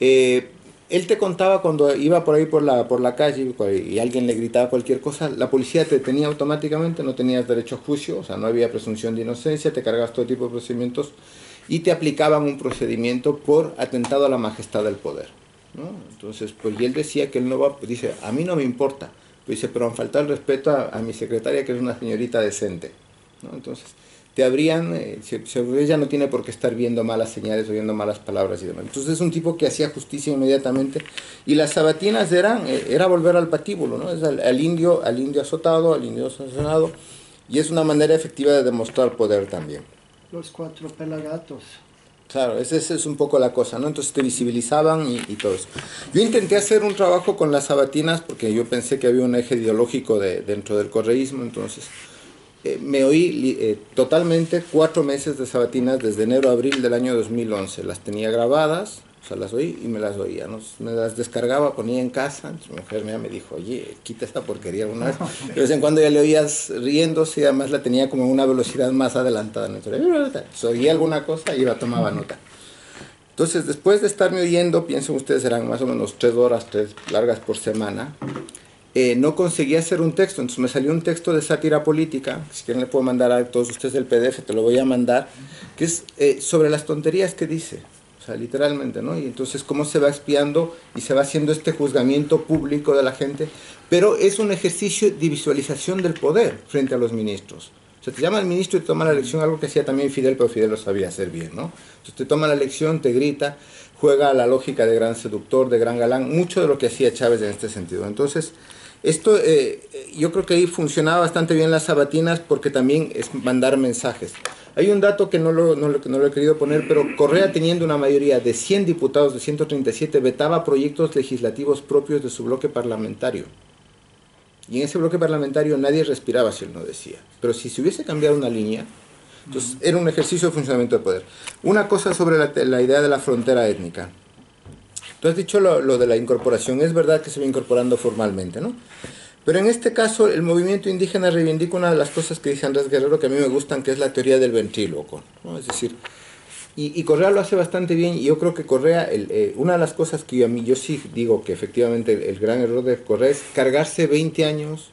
él te contaba cuando iba por ahí por la calle y alguien le gritaba cualquier cosa, la policía te detenía automáticamente, no tenías derecho a juicio, o sea, no había presunción de inocencia, te cargabas todo tipo de procedimientos, y te aplicaban un procedimiento por atentado a la majestad del poder, ¿no? Entonces, pues, y él decía que él no va, pues, dice, a mí no me importa, pues dice, pero han faltado el respeto a mi secretaria, que es una señorita decente, ¿no? Entonces, te habrían, ella no tiene por qué estar viendo malas señales o viendo malas palabras y demás. Entonces es un tipo que hacía justicia inmediatamente, y las sabatinas era volver al patíbulo, ¿no? Es al indio azotado, al indio sancionado, y es una manera efectiva de demostrar poder también. Los 4 pelagatos. Claro, esa es un poco la cosa, ¿no? Entonces te visibilizaban y todo eso. Yo intenté hacer un trabajo con las sabatinas porque yo pensé que había un eje ideológico dentro del correísmo, entonces me oí totalmente 4 meses de sabatinas desde enero a abril del año 2011. Las tenía grabadas, o sea, las oí y me las oía, ¿no? Me las descargaba, ponía en casa. Entonces, mi mujer mía me dijo, oye, quita esta porquería alguna vez. De vez en cuando ya le oías riéndose, y además la tenía como una velocidad más adelantada, ¿no? Entonces, oía alguna cosa y tomaba nota. Entonces, después de estarme oyendo, piensen ustedes, eran más o menos 3 horas, 3 largas por semana, no conseguí hacer un texto. Entonces me salió un texto de sátira política, si quieren le puedo mandar a todos ustedes el PDF, te lo voy a mandar, que es sobre las tonterías que dice, o sea, literalmente, ¿no? Y entonces cómo se va expiando y se va haciendo este juzgamiento público de la gente, pero es un ejercicio de visualización del poder frente a los ministros. O sea, te llama el ministro y te toma la lección, algo que hacía también Fidel, pero Fidel lo sabía hacer bien, ¿no? Entonces te toma la lección, te grita, juega a la lógica de gran seductor, de gran galán, mucho de lo que hacía Chávez en este sentido. Entonces, esto, yo creo que ahí funcionaba bastante bien las sabatinas, porque también es mandar mensajes. Hay un dato que no lo he querido poner, pero Correa, teniendo una mayoría de 100 diputados de 137, vetaba proyectos legislativos propios de su bloque parlamentario. Y en ese bloque parlamentario nadie respiraba si él no decía. Pero si se hubiese cambiado una línea, entonces era un ejercicio de funcionamiento de poder. Una cosa sobre la idea de la frontera étnica. Tú has dicho lo de la incorporación. Es verdad que se va incorporando formalmente, ¿no? Pero en este caso, el movimiento indígena reivindica una de las cosas que dice Andrés Guerrero que a mí me gustan, que es la teoría del ventríloco, ¿no? Es decir, y Correa lo hace bastante bien, y yo creo que Correa, una de las cosas que yo sí digo que efectivamente el gran error de Correa es cargarse 20 años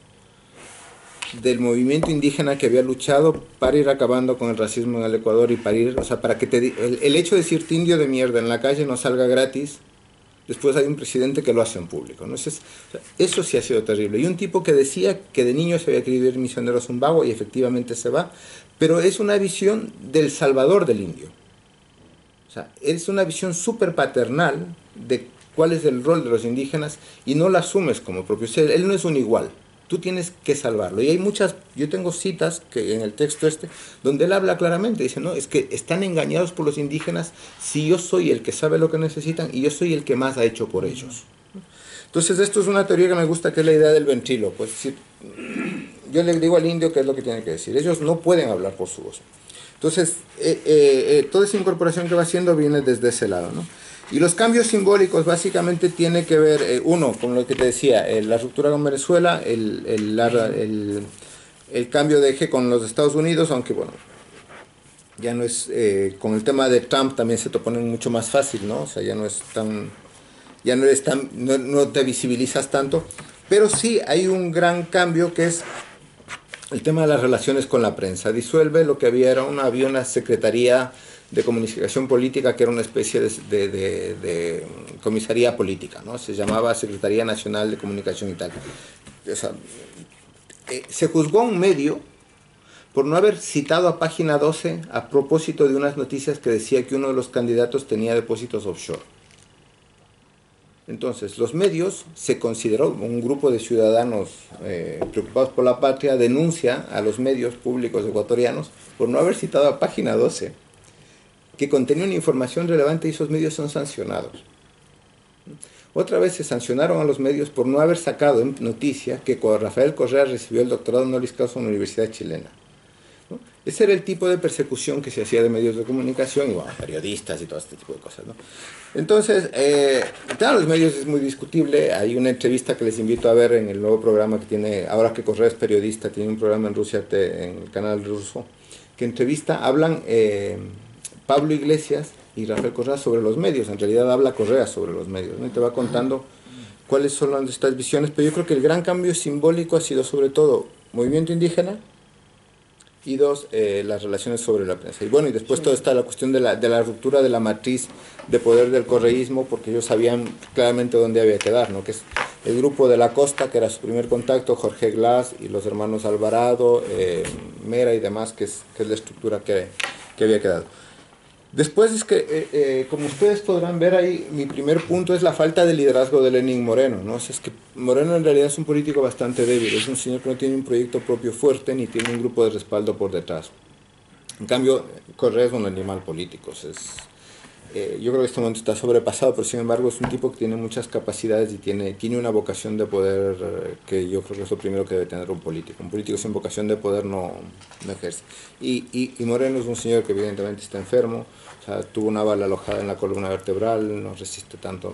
del movimiento indígena que había luchado para ir acabando con el racismo en el Ecuador y para ir, o sea, para que el hecho de decirte indio de mierda en la calle no salga gratis. Después hay un presidente que lo hace en público, ¿no? Eso sí ha sido terrible. Y un tipo que decía que de niño se había querido ir misionero a Zumbago y efectivamente se va, pero es una visión del salvador del indio. O sea, es una visión súper paternal de cuál es el rol de los indígenas y no la asumes como propio. O sea, él no es un igual. Tú tienes que salvarlo. Y hay muchas, yo tengo citas que en el texto donde él habla claramente, dice, no, es que están engañados por los indígenas si yo soy el que sabe lo que necesitan y yo soy el que más ha hecho por ellos. Entonces esto es una teoría que me gusta, que es la idea del ventríloco. Pues, yo le digo al indio qué es lo que tiene que decir. Ellos no pueden hablar por su voz. Entonces, toda esa incorporación que va haciendo viene desde ese lado, ¿no? Y los cambios simbólicos básicamente tiene que ver, uno, con lo que te decía, la ruptura con Venezuela, el cambio de eje con los Estados Unidos, aunque bueno, ya no es, con el tema de Trump también se te pone mucho más fácil, ¿no? O sea, ya no es tan, no te visibilizas tanto, pero sí hay un gran cambio que es el tema de las relaciones con la prensa. Disuelve lo que había una secretaría de comunicación política que era una especie de comisaría política, ¿no? Se llamaba Secretaría Nacional de Comunicación y tal. O sea, se juzgó a un medio por no haber citado a Página 12 a propósito de unas noticias que decía que uno de los candidatos tenía depósitos offshore. Entonces, los medios, se consideró, un grupo de ciudadanos preocupados por la patria, denuncia a los medios públicos ecuatorianos por no haber citado a Página 12, que contenía una información relevante, y esos medios son sancionados. Otra vez se sancionaron a los medios por no haber sacado en noticia que Rafael Correa recibió el doctorado honoris causa en la Universidad Chilena, ¿no? Ese era el tipo de persecución que se hacía de medios de comunicación y bueno, periodistas y todo este tipo de cosas, ¿no? Entonces, claro, los medios es muy discutible. Hay una entrevista que les invito a ver en el nuevo programa que tiene, ahora que Correa es periodista, tiene un programa en Rusia, en el canal ruso, que hablan Pablo Iglesias y Rafael Correa sobre los medios. En realidad habla Correa sobre los medios, ¿no? Y te va contando cuáles son estas visiones, pero yo creo que el gran cambio simbólico ha sido sobre todo movimiento indígena y dos, las relaciones sobre la prensa. Y bueno, y después toda está la cuestión de la ruptura de la matriz de poder del correísmo, porque ellos sabían claramente dónde había que dar, ¿no? Que es el grupo de la costa, que era su primer contacto, Jorge Glass y los hermanos Alvarado, Mera y demás, que es la estructura que había quedado. Después es que, como ustedes podrán ver ahí, mi primer punto es la falta de liderazgo de Lenín Moreno, ¿no? O sea, es que Moreno en realidad es un político bastante débil, es un señor que no tiene un proyecto propio fuerte, ni tiene un grupo de respaldo por detrás. En cambio, Correa es un animal político, yo creo que este momento está sobrepasado, pero sin embargo es un tipo que tiene muchas capacidades y tiene una vocación de poder, que yo creo que es lo primero que debe tener un político. Un político sin vocación de poder no ejerce. Y Moreno es un señor que evidentemente está enfermo, o sea, tuvo una bala alojada en la columna vertebral, no resiste tanto.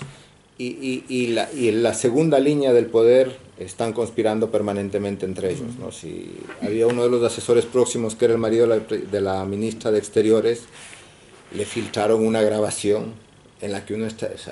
Y la segunda línea del poder están conspirando permanentemente entre ellos, ¿no? Si había uno de los asesores próximos, que era el marido de la ministra de Exteriores, le filtraron una grabación en la que uno está, o sea,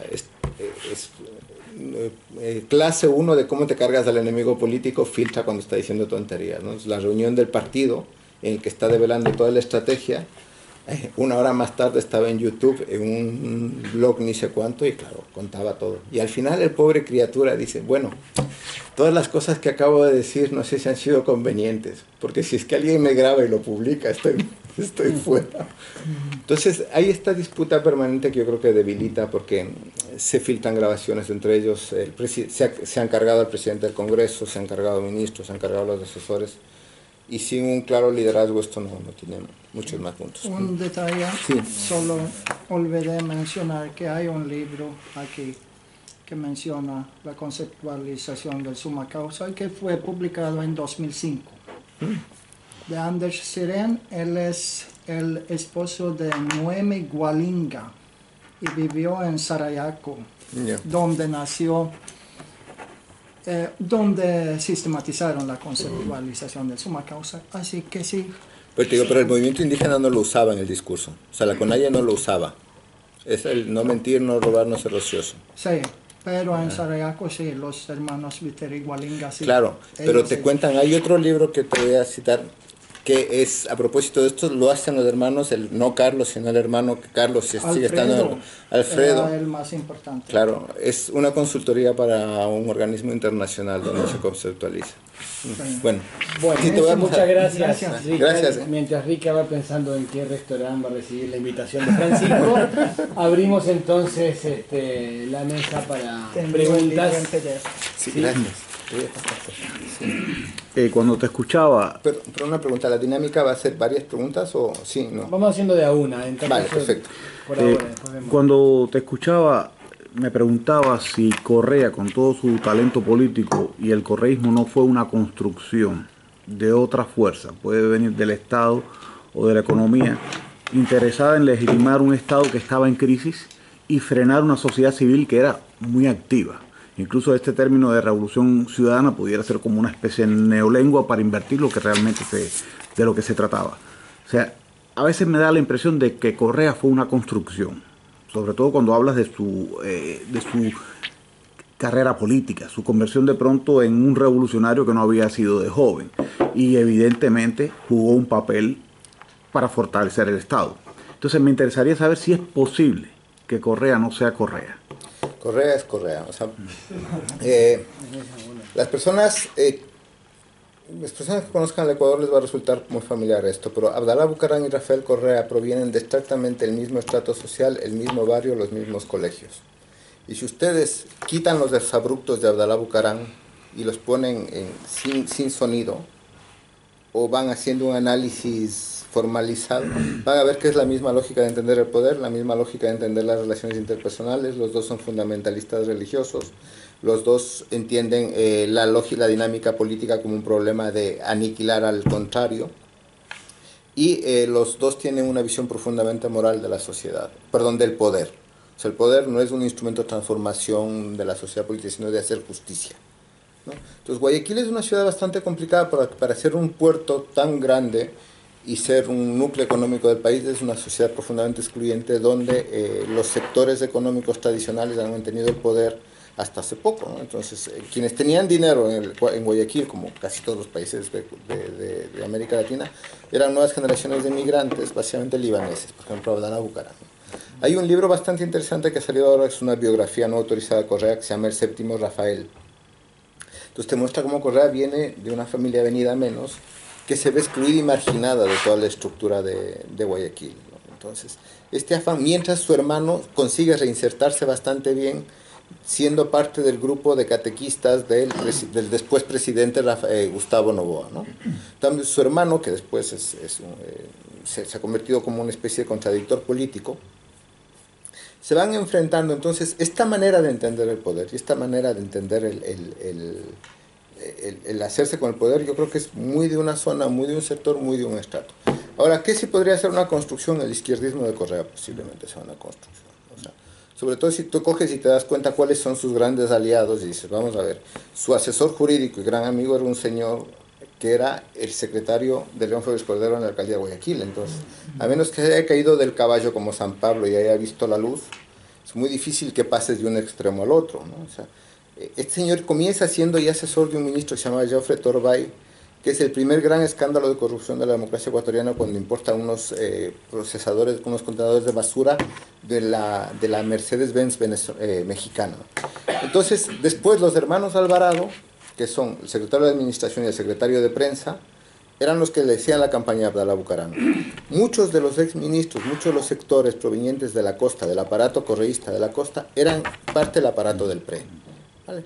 clase 1 de cómo te cargas al enemigo político, filtra cuando está diciendo tonterías, ¿no? Es la reunión del partido en el que está develando toda la estrategia. Una hora más tarde estaba en YouTube, en un blog ni sé cuánto, y claro, contaba todo. Y al final el pobre criatura dice, bueno, todas las cosas que acabo de decir no sé si han sido convenientes, porque si es que alguien me graba y lo publica, estoy fuera. Entonces hay esta disputa permanente que yo creo que debilita, porque se filtran grabaciones entre ellos, se han cargado al presidente del Congreso, se han cargado ministros, se han cargado los asesores. y sin un claro liderazgo esto no tiene muchos más puntos. Un detalle, Sí. solo olvidé mencionar que hay un libro aquí que menciona la conceptualización del summa causa, que fue publicado en 2005. De Anders Siren, él es el esposo de Noemi Gualinga y vivió en Sarajevo, Yeah. donde nació, donde sistematizaron la conceptualización del summa causa. Así que sí. Pero el movimiento indígena no lo usaba en el discurso. O sea, la CONAIE no lo usaba. Es el no mentir, no robar, no ser ocioso. Sí, pero en Sarajevo sí, los hermanos Viteri Gualinga sí. Claro, pero Ellos te sí. cuentan, hay otro libro que te voy a citar, que es, a propósito de esto, lo hacen los hermanos, no Carlos, sino el hermano que Carlos sigue estando, Alfredo. Era el más importante. Claro, es una consultoría para un organismo internacional donde se conceptualiza. Bueno, Bueno, sí, te voy a muchas pasar. gracias. Gracias. Rica. Gracias. Mientras Rica va pensando en qué restaurante va a recibir la invitación de Francisco, abrimos entonces la mesa para Te envío el libro preguntas. en PDF. Sí, Sí. gracias. Te voy a pasar. Cuando te escuchaba, Pero una pregunta, ¿la dinámica va a ser varias preguntas o sí, no? Vamos haciendo de a una. En tal Vale, caso, perfecto. Por ahora, después vemos. cuando te escuchaba, me preguntaba si Correa, con todo su talento político y el correísmo, no fue una construcción de otra fuerza, puede venir del Estado o de la economía, interesada en legitimar un Estado que estaba en crisis y frenar una sociedad civil que era muy activa. Incluso este término de revolución ciudadana pudiera ser como una especie de neolengua para invertir lo que realmente de lo que se trataba. O sea, a veces me da la impresión de que Correa fue una construcción, sobre todo cuando hablas de su carrera política, su conversión de pronto en un revolucionario que no había sido de joven y evidentemente jugó un papel para fortalecer el Estado. Entonces me interesaría saber si es posible que Correa no sea Correa. Correa es Correa. O sea, las personas que conozcan el Ecuador les va a resultar muy familiar esto, pero Abdalá Bucaram y Rafael Correa provienen de exactamente el mismo estrato social, el mismo barrio, los mismos colegios. Y si ustedes quitan los desabruptos de Abdalá Bucaram y los ponen sin sonido, o van haciendo un análisis formalizado, van a ver que es la misma lógica de entender el poder, la misma lógica de entender las relaciones interpersonales. Los dos son fundamentalistas religiosos, los dos entienden la dinámica política como un problema de aniquilar al contrario, y los dos tienen una visión profundamente moral de la sociedad, perdón, del poder. O sea, el poder no es un instrumento de transformación de la sociedad política, sino de hacer justicia, ¿no? Entonces, Guayaquil es una ciudad bastante complicada para ser un puerto tan grande y ser un núcleo económico del país. Es una sociedad profundamente excluyente donde los sectores económicos tradicionales han mantenido el poder hasta hace poco, ¿no? Entonces, quienes tenían dinero en Guayaquil, como casi todos los países de América Latina, eran nuevas generaciones de inmigrantes, básicamente libaneses, por ejemplo, Abdalá Bucaram. Hay un libro bastante interesante que ha salido ahora, es una biografía no autorizada de Correa, que se llama El Séptimo Rafael. Entonces te muestra cómo Correa viene de una familia venida menos, que se ve excluida y marginada de toda la estructura de Guayaquil, ¿no? Entonces, este afán, mientras su hermano consigue reinsertarse bastante bien, siendo parte del grupo de catequistas del después presidente Gustavo Noboa, ¿no? También su hermano, que después se ha convertido como una especie de contradictor político, se van enfrentando. Entonces, esta manera de entender el poder y esta manera de entender el hacerse con el poder, yo creo que es muy de una zona, muy de un sector, muy de un estrato. Ahora, ¿qué sí podría ser una construcción? El izquierdismo de Correa posiblemente sea una construcción. O sea, sobre todo si tú coges y te das cuenta cuáles son sus grandes aliados y dices, vamos a ver, su asesor jurídico y gran amigo era un señor que era el secretario de León Félix Cordero en la alcaldía de Guayaquil. Entonces, a menos que haya caído del caballo como San Pablo y haya visto la luz, es muy difícil que pases de un extremo al otro, ¿no? O sea, este señor comienza siendo ya asesor de un ministro que se llama Geoffrey Torbay, que es el primer gran escándalo de corrupción de la democracia ecuatoriana, cuando importa unos procesadores, unos contenedores de basura de la Mercedes-Benz mexicana. Entonces, después los hermanos Alvarado, que son el secretario de Administración y el secretario de Prensa, eran los que le decían la campaña a Abdalá Bucaram. Muchos de los exministros, muchos de los sectores provenientes de la costa, del aparato correísta de la costa, eran parte del aparato del PRE, ¿vale?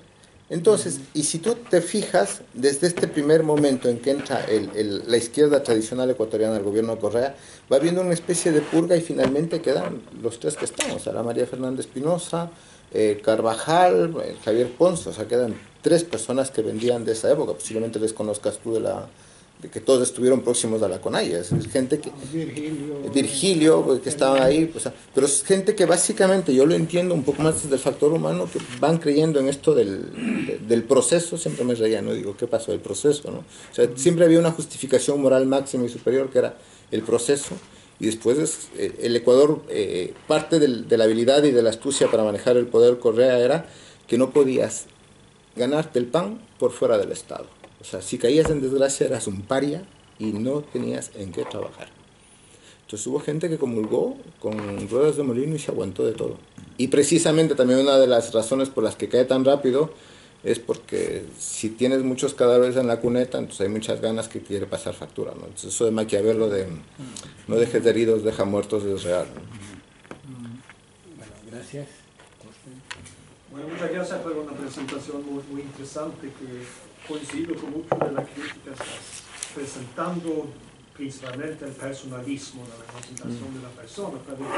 Entonces, y si tú te fijas, desde este primer momento en que entra la izquierda tradicional ecuatoriana al gobierno de Correa, va habiendo una especie de purga y finalmente quedan los tres que estamos, Sara María Fernández Espinosa, Carvajal, Javier Ponce, o sea, quedan tres personas que vendían de esa época, posiblemente les conozcas tú de que todos estuvieron próximos a la CONAIE, es gente que... Virgilio, que estaba ahí, pues, pero es gente que básicamente, yo lo entiendo un poco más desde el factor humano, que van creyendo en esto del proceso, siempre me reía, ¿no? Digo, ¿qué pasó? El proceso, ¿no? O sea, siempre había una justificación moral máxima y superior que era el proceso, y después el Ecuador, parte de la habilidad y de la astucia para manejar el poder Correa era que no podías ganarte el pan por fuera del Estado. O sea, si caías en desgracia eras un paria y no tenías en qué trabajar. Entonces hubo gente que comulgó con ruedas de molino y se aguantó de todo. Y precisamente también una de las razones por las que cae tan rápido es porque si tienes muchos cadáveres en la cuneta, entonces hay muchas ganas que quiere pasar factura, ¿no? Entonces eso de Maquiavelo de no dejes de heridos, deja muertos es real, ¿no? Bueno, gracias. Bueno, muchas gracias por una presentación muy interesante que coincido con mucho de la crítica. Estás presentando principalmente el personalismo, la representación de la persona.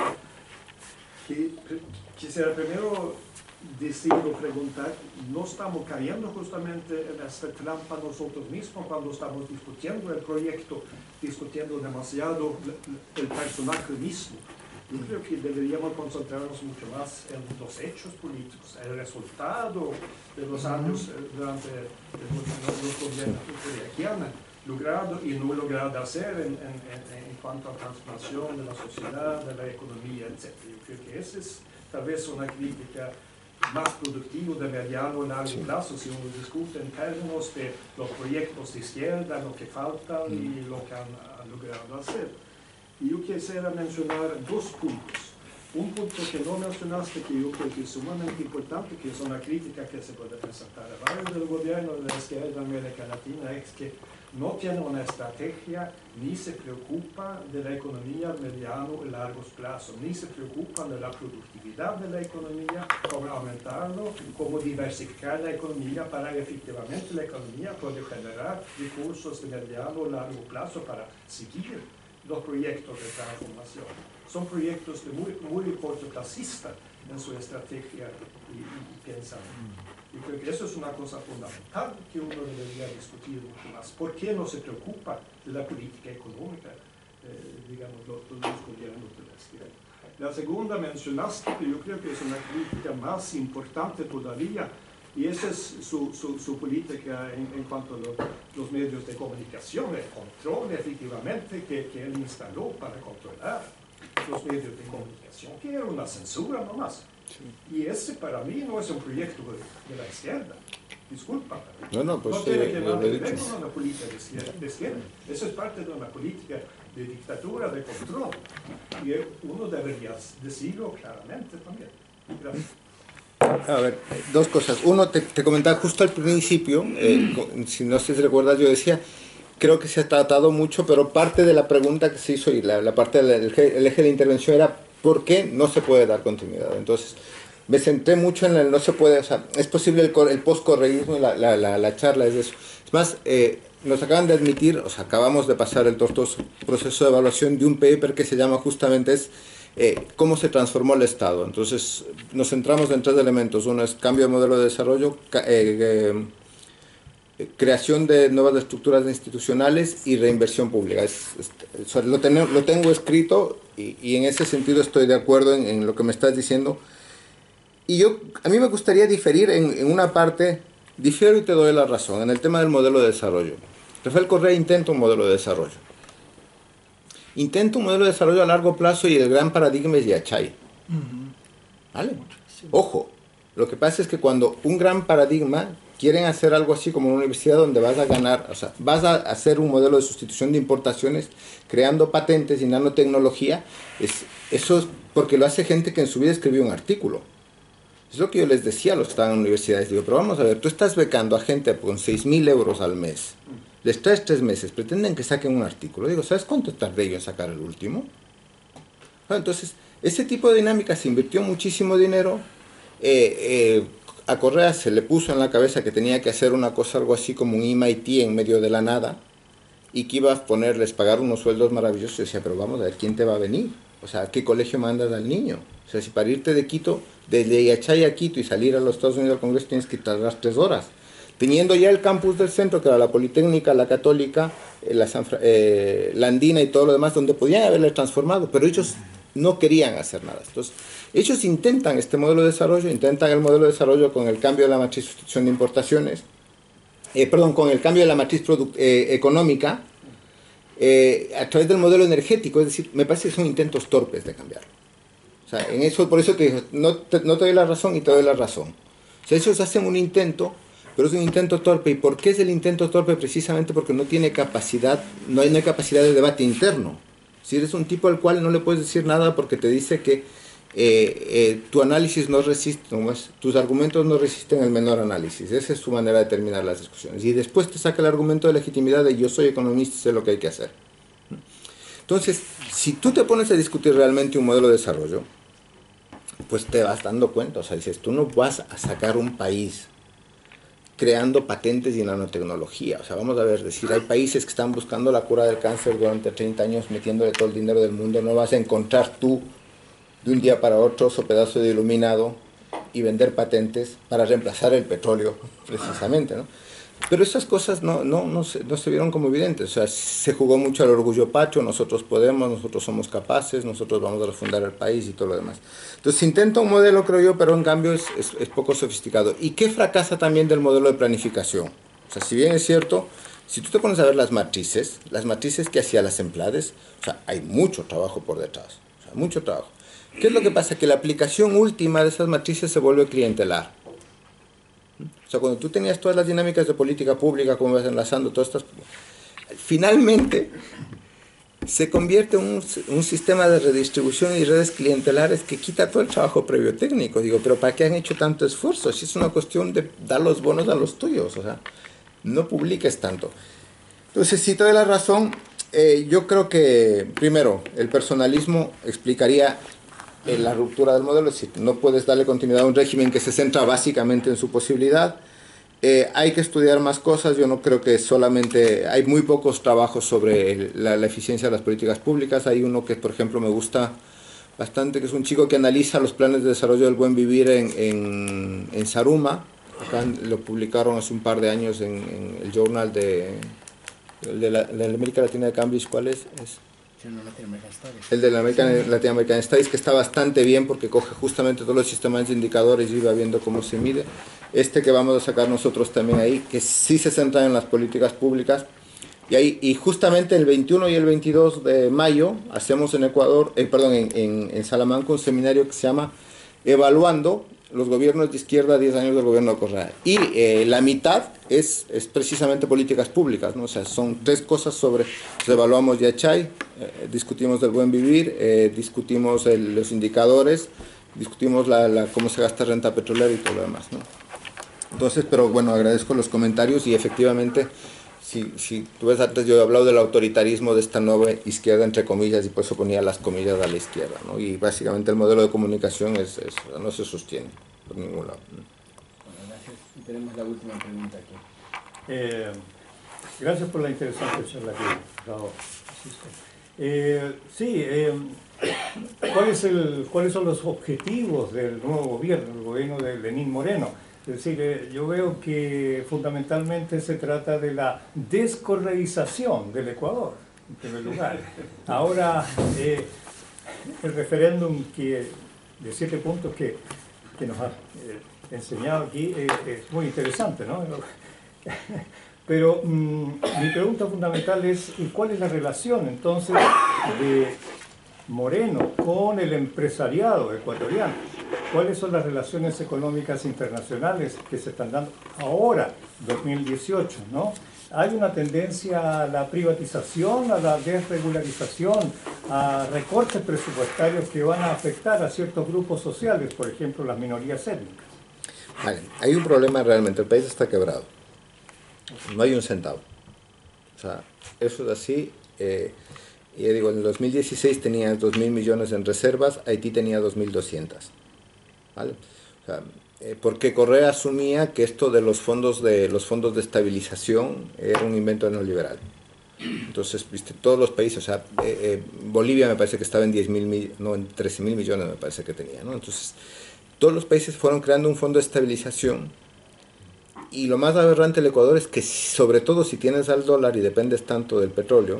Quisiera primero decir o preguntar, ¿no estamos cayendo justamente en esta trampa nosotros mismos cuando estamos discutiendo el proyecto, discutiendo demasiado el personaje mismo? Yo creo que deberíamos concentrarnos mucho más en los hechos políticos, el resultado de los años durante los gobiernos que han logrado y no logrado hacer en cuanto a transformación de la sociedad, de la economía, etc. Yo creo que esa es tal vez una crítica más productiva de mediano y largo plazo, si uno discute en términos de los proyectos de izquierda, lo que falta y lo que han logrado hacer. Y yo quisiera mencionar dos puntos. Un punto que no mencionaste, que yo creo que es sumamente importante, que es una crítica que se puede presentar a varios del gobierno de la izquierda de América Latina, es que no tiene una estrategia ni se preocupa de la economía a mediano y largo plazo, ni se preocupan de la productividad de la economía, cómo aumentarlo, cómo diversificar la economía para que efectivamente la economía pueda generar recursos de mediano y largo plazo para seguir los proyectos de transformación. Son proyectos muy cortoplacistas en su estrategia y pensamiento. Y creo que eso es una cosa fundamental que uno debería discutir mucho más. ¿Por qué no se preocupa de la política económica, digamos, los gobiernos de la izquierda? La segunda mencionaste, que yo creo que es una crítica más importante todavía, y esa es su política en cuanto a los medios de comunicación, el control efectivamente que él instaló para controlar los medios de comunicación, que era una censura nomás. Sí. Y ese para mí no es un proyecto de la izquierda. Disculpa. No, pues, no tiene que ver con una política de izquierda. Eso es parte de una política de dictadura, de control. Y uno debería decirlo claramente también. Gracias. A ver, dos cosas. Uno, te comentaba justo al principio, si no sé si recuerdas, yo decía, creo que se ha tratado mucho, pero parte de la pregunta que se hizo y la parte del eje de intervención era ¿por qué no se puede dar continuidad? Entonces, me centré mucho en el no se puede, o sea, es posible el post-correísmo, la charla es de eso. Es más, nos acaban de admitir, o sea, acabamos de pasar el tortuoso proceso de evaluación de un paper que se llama justamente cómo se transformó el Estado. Entonces, nos centramos en tres elementos. Uno es cambio de modelo de desarrollo, creación de nuevas estructuras institucionales y reinversión pública. Lo tengo escrito y en ese sentido estoy de acuerdo en lo que me estás diciendo. Y a mí me gustaría diferir en una parte, difiero y te doy la razón, en el tema del modelo de desarrollo. Rafael Correa intenta un modelo de desarrollo. Intenta un modelo de desarrollo a largo plazo y el gran paradigma es Yachay. ¿Vale? Ojo, lo que pasa es que cuando un gran paradigma quieren hacer algo así como una universidad donde vas a ganar, o sea, vas a hacer un modelo de sustitución de importaciones creando patentes y nanotecnología, eso es porque lo hace gente que en su vida escribió un artículo. Es lo que yo les decía a los que estaban en universidades. Digo, pero vamos a ver, tú estás becando a gente con 6.000 euros al mes. Les traes 3 meses, pretenden que saquen un artículo. Digo, ¿sabes cuánto tardé yo en sacar el último? Entonces, ese tipo de dinámica se invirtió muchísimo dinero. a Correa se le puso en la cabeza que tenía que hacer una cosa, algo así como un MIT en medio de la nada, y que iba a pagar unos sueldos maravillosos. Yo decía, pero vamos a ver, ¿quién te va a venir? O sea, ¿a qué colegio mandas al niño? O sea, si para irte de Quito, desde Yachay a Quito y salir a los Estados Unidos al Congreso tienes que tardar 3 horas. Teniendo ya el campus del centro, que era la Politécnica, la Católica, la Andina y todo lo demás, donde podían haberle transformado, pero ellos no querían hacer nada. Entonces, ellos intentan este modelo de desarrollo, intentan el modelo de desarrollo con el cambio de la matriz de sustitución de importaciones, con el cambio de la matriz económica, a través del modelo energético. Es decir, me parece que son intentos torpes de cambiarlo. O sea, en eso, por eso te digo, no te doy la razón y te doy la razón. O sea, ellos hacen un intento, pero es un intento torpe. ¿Y por qué es el intento torpe? Precisamente porque no tiene capacidad, no hay capacidad de debate interno. Si eres un tipo al cual no le puedes decir nada porque te dice que tu análisis no resiste, tus argumentos no resisten el menor análisis. Esa es su manera de terminar las discusiones. Y después te saca el argumento de legitimidad de yo soy economista y sé lo que hay que hacer. Entonces, si tú te pones a discutir realmente un modelo de desarrollo, pues te vas dando cuenta. O sea, dices, tú no vas a sacar un país creando patentes y nanotecnología. O sea, vamos a ver, decir, hay países que están buscando la cura del cáncer durante 30 años metiéndole todo el dinero del mundo. No vas a encontrar tú de un día para otro su pedazo de iluminado y vender patentes para reemplazar el petróleo, precisamente, ¿no? Pero esas cosas no se vieron como evidentes. O sea, se jugó mucho al orgullo patrio, nosotros podemos, nosotros somos capaces, nosotros vamos a refundar el país y todo lo demás. Entonces se intenta un modelo, creo yo, pero en cambio es poco sofisticado. ¿Y qué fracasa también del modelo de planificación? O sea, si bien es cierto, si tú te pones a ver las matrices que hacía las Emplades, o sea, hay mucho trabajo por detrás, o sea, mucho trabajo. ¿Qué es lo que pasa? Que la aplicación última de esas matrices se vuelve clientelar. O sea, cuando tú tenías todas las dinámicas de política pública, como vas enlazando todas estas... Finalmente, se convierte en un sistema de redistribución y redes clientelares que quita todo el trabajo previo técnico. Digo, pero ¿para qué han hecho tanto esfuerzo? Si es una cuestión de dar los bonos a los tuyos, o sea, no publiques tanto. Entonces, si te doy la razón, yo creo que, primero, el personalismo explicaría la ruptura del modelo, es decir, no puedes darle continuidad a un régimen que se centra básicamente en su posibilidad. Hay que estudiar más cosas. Yo no creo que solamente... Hay muy pocos trabajos sobre la eficiencia de las políticas públicas. Hay uno que, por ejemplo, me gusta bastante, que es un chico que analiza los planes de desarrollo del buen vivir en Zaruma. Acá lo publicaron hace un par de años en el journal de la América Latina de Cambridge. ¿Cuál es? El de la Latin American Studies, que está bastante bien porque coge justamente todos los sistemas de indicadores y va viendo cómo se mide. Este que vamos a sacar nosotros también ahí, que sí se centra en las políticas públicas. Y justamente el 21 y el 22 de mayo hacemos en Ecuador, en Salamanca, un seminario que se llama Evaluando los gobiernos de izquierda, 10 años del gobierno de Correa. Y la mitad es precisamente políticas públicas, ¿no? O sea, son 3 cosas sobre... evaluamos Yachay, discutimos del buen vivir, discutimos los indicadores, discutimos cómo se gasta renta petrolera y todo lo demás, ¿no? Entonces, pero bueno, agradezco los comentarios y efectivamente, si tú ves antes, yo he hablado del autoritarismo de esta nueva izquierda, entre comillas, y por eso ponía las comillas a la izquierda, ¿no? Y básicamente el modelo de comunicación no se sostiene por ningún lado. Bueno, gracias. Y tenemos la última pregunta aquí. Gracias por la interesante charla que dado. ¿Cuáles son los objetivos del nuevo gobierno, el gobierno de Lenín Moreno? Es decir, yo veo que fundamentalmente se trata de la descorreización del Ecuador, en primer lugar. Ahora, el referéndum de 7 puntos que nos ha enseñado aquí es muy interesante, ¿no? Pero mi pregunta fundamental es, ¿cuál es la relación entonces de Moreno con el empresariado ecuatoriano? ¿Cuáles son las relaciones económicas internacionales que se están dando ahora, 2018, ¿no? Hay una tendencia a la privatización, a la desregularización, a recortes presupuestarios que van a afectar a ciertos grupos sociales, por ejemplo, las minorías étnicas. Vale, hay un problema realmente, el país está quebrado. No hay un centavo. O sea, eso es así. Y digo, en el 2016 tenía 2.000 millones en reservas, Haití tenía 2.200. ¿Vale? O sea, porque Correa asumía que esto de los fondos de estabilización era un invento neoliberal. Entonces, viste, todos los países, o sea, Bolivia me parece que estaba en 13.000 millones me parece que tenía, ¿no? Entonces, todos los países fueron creando un fondo de estabilización, y lo más aberrante del Ecuador es que, sobre todo si tienes al dólar y dependes tanto del petróleo,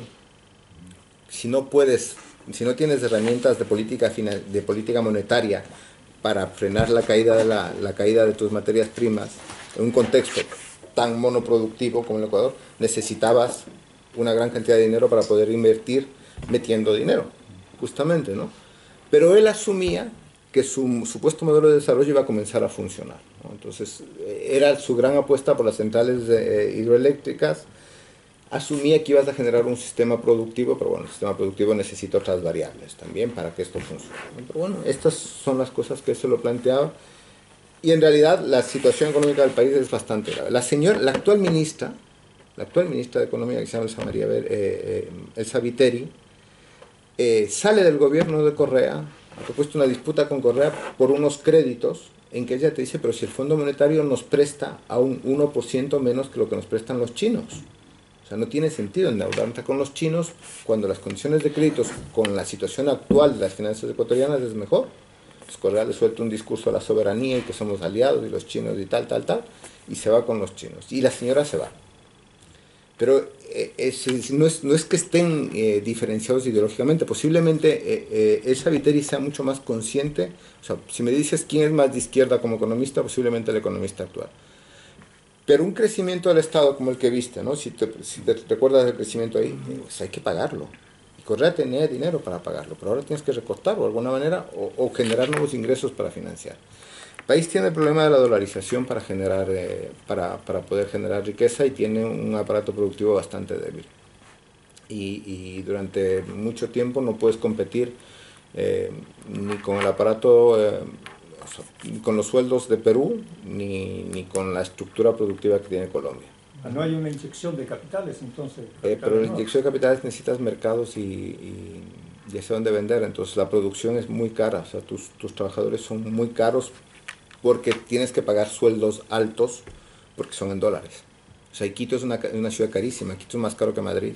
si no tienes herramientas de política monetaria para frenar la caída de tus materias primas, en un contexto tan monoproductivo como el Ecuador, necesitabas una gran cantidad de dinero para poder invertir metiendo dinero, justamente, ¿no? Pero él asumía que su supuesto modelo de desarrollo iba a comenzar a funcionar, ¿no? Entonces, era su gran apuesta por las centrales hidroeléctricas. Asumía que ibas a generar un sistema productivo, pero bueno, el sistema productivo necesita otras variables también para que esto funcione, ¿no? Pero bueno, estas son las cosas que se lo planteaba, y en realidad la situación económica del país es bastante grave. La actual ministra de Economía, que se llama Elsa Viteri, sale del gobierno de Correa, ha propuesto una disputa con Correa por unos créditos, en que ella te dice, pero si el Fondo Monetario nos presta a un 1% menos que lo que nos prestan los chinos. O sea, no tiene sentido endeudarte con los chinos cuando las condiciones de créditos con la situación actual de las finanzas ecuatorianas es mejor. Pues Correa le suelta un discurso a la soberanía y que somos aliados y los chinos y tal, y se va con los chinos. Y la señora se va. Pero no es que estén diferenciados ideológicamente. Posiblemente Elsa Viteri sea mucho más consciente. O sea, si me dices quién es más de izquierda como economista, posiblemente el economista actual. Pero un crecimiento del Estado como el que viste, ¿no? Si te recuerdas del crecimiento ahí, pues hay que pagarlo. Y Correa tenía dinero para pagarlo, pero ahora tienes que recortarlo de alguna manera o generar nuevos ingresos para financiar. El país tiene el problema de la dolarización para poder generar riqueza, y tiene un aparato productivo bastante débil. Y durante mucho tiempo no puedes competir ni con el aparato, ni con los sueldos de Perú, ni con la estructura productiva que tiene Colombia. No hay una inyección de capitales, entonces. Pero la inyección de capitales necesitas mercados y hacia dónde vender. Entonces la producción es muy cara, o sea, tus trabajadores son muy caros, porque tienes que pagar sueldos altos porque son en dólares. O sea, Quito es una ciudad carísima, Quito es más caro que Madrid.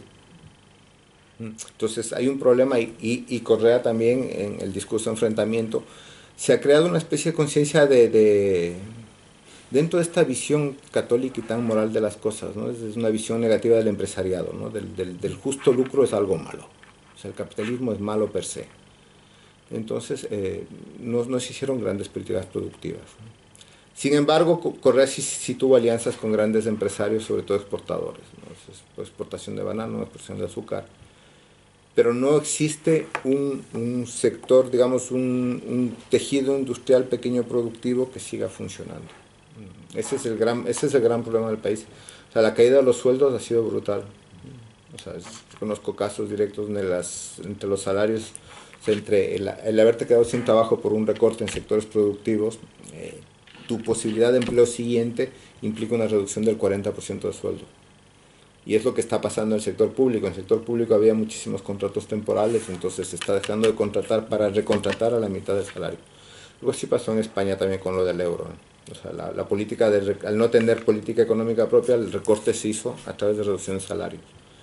Entonces hay un problema, y Correa también, en el discurso de enfrentamiento, se ha creado una especie de conciencia dentro de esta visión católica y tan moral de las cosas, ¿no? Es una visión negativa del empresariado, ¿no? Del justo lucro es algo malo. O sea, el capitalismo es malo per se. Entonces, no se hicieron grandes políticas productivas. Sin embargo, Correa sí tuvo alianzas con grandes empresarios, sobre todo exportadores, ¿no? Exportación de banano, exportación de azúcar. Pero no existe un sector, digamos, un tejido industrial pequeño productivo que siga funcionando. Ese es el gran problema del país. O sea, la caída de los sueldos ha sido brutal. O sea, conozco casos directos entre los salarios. O sea, entre el haberte quedado sin trabajo por un recorte en sectores productivos, tu posibilidad de empleo siguiente implica una reducción del 40% de sueldo. Y es lo que está pasando en el sector público. En el sector público había muchísimos contratos temporales, entonces se está dejando de contratar para recontratar a la mitad del salario. Algo así pasó en España también con lo del euro, ¿no? O sea, la política al no tener política económica propia, el recorte se hizo a través de reducción de salarios.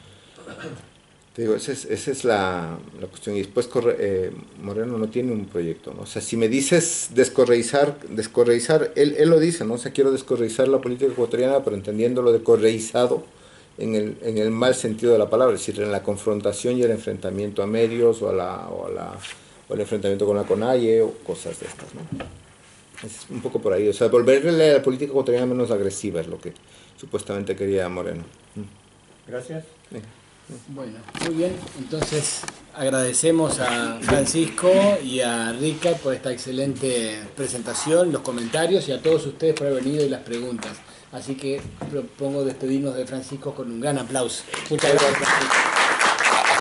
Te digo, esa es la cuestión. Y después Moreno no tiene un proyecto, ¿no? O sea, si me dices descorreizar, él lo dice, ¿no? O sea, quiero descorreizar la política ecuatoriana, pero entendiendo lo de correizado en el mal sentido de la palabra, es decir, en la confrontación y el enfrentamiento a medios, o el enfrentamiento con la CONAIE, o cosas de estas, ¿no? Es un poco por ahí. O sea, volverle a la política ecuatoriana menos agresiva es lo que supuestamente quería Moreno. Gracias. Sí. Bueno, muy bien. Entonces agradecemos a Francisco y a Rica por esta excelente presentación, los comentarios, y a todos ustedes por haber venido y las preguntas. Así que propongo despedirnos de Francisco con un gran aplauso. Muchas gracias, Francisco.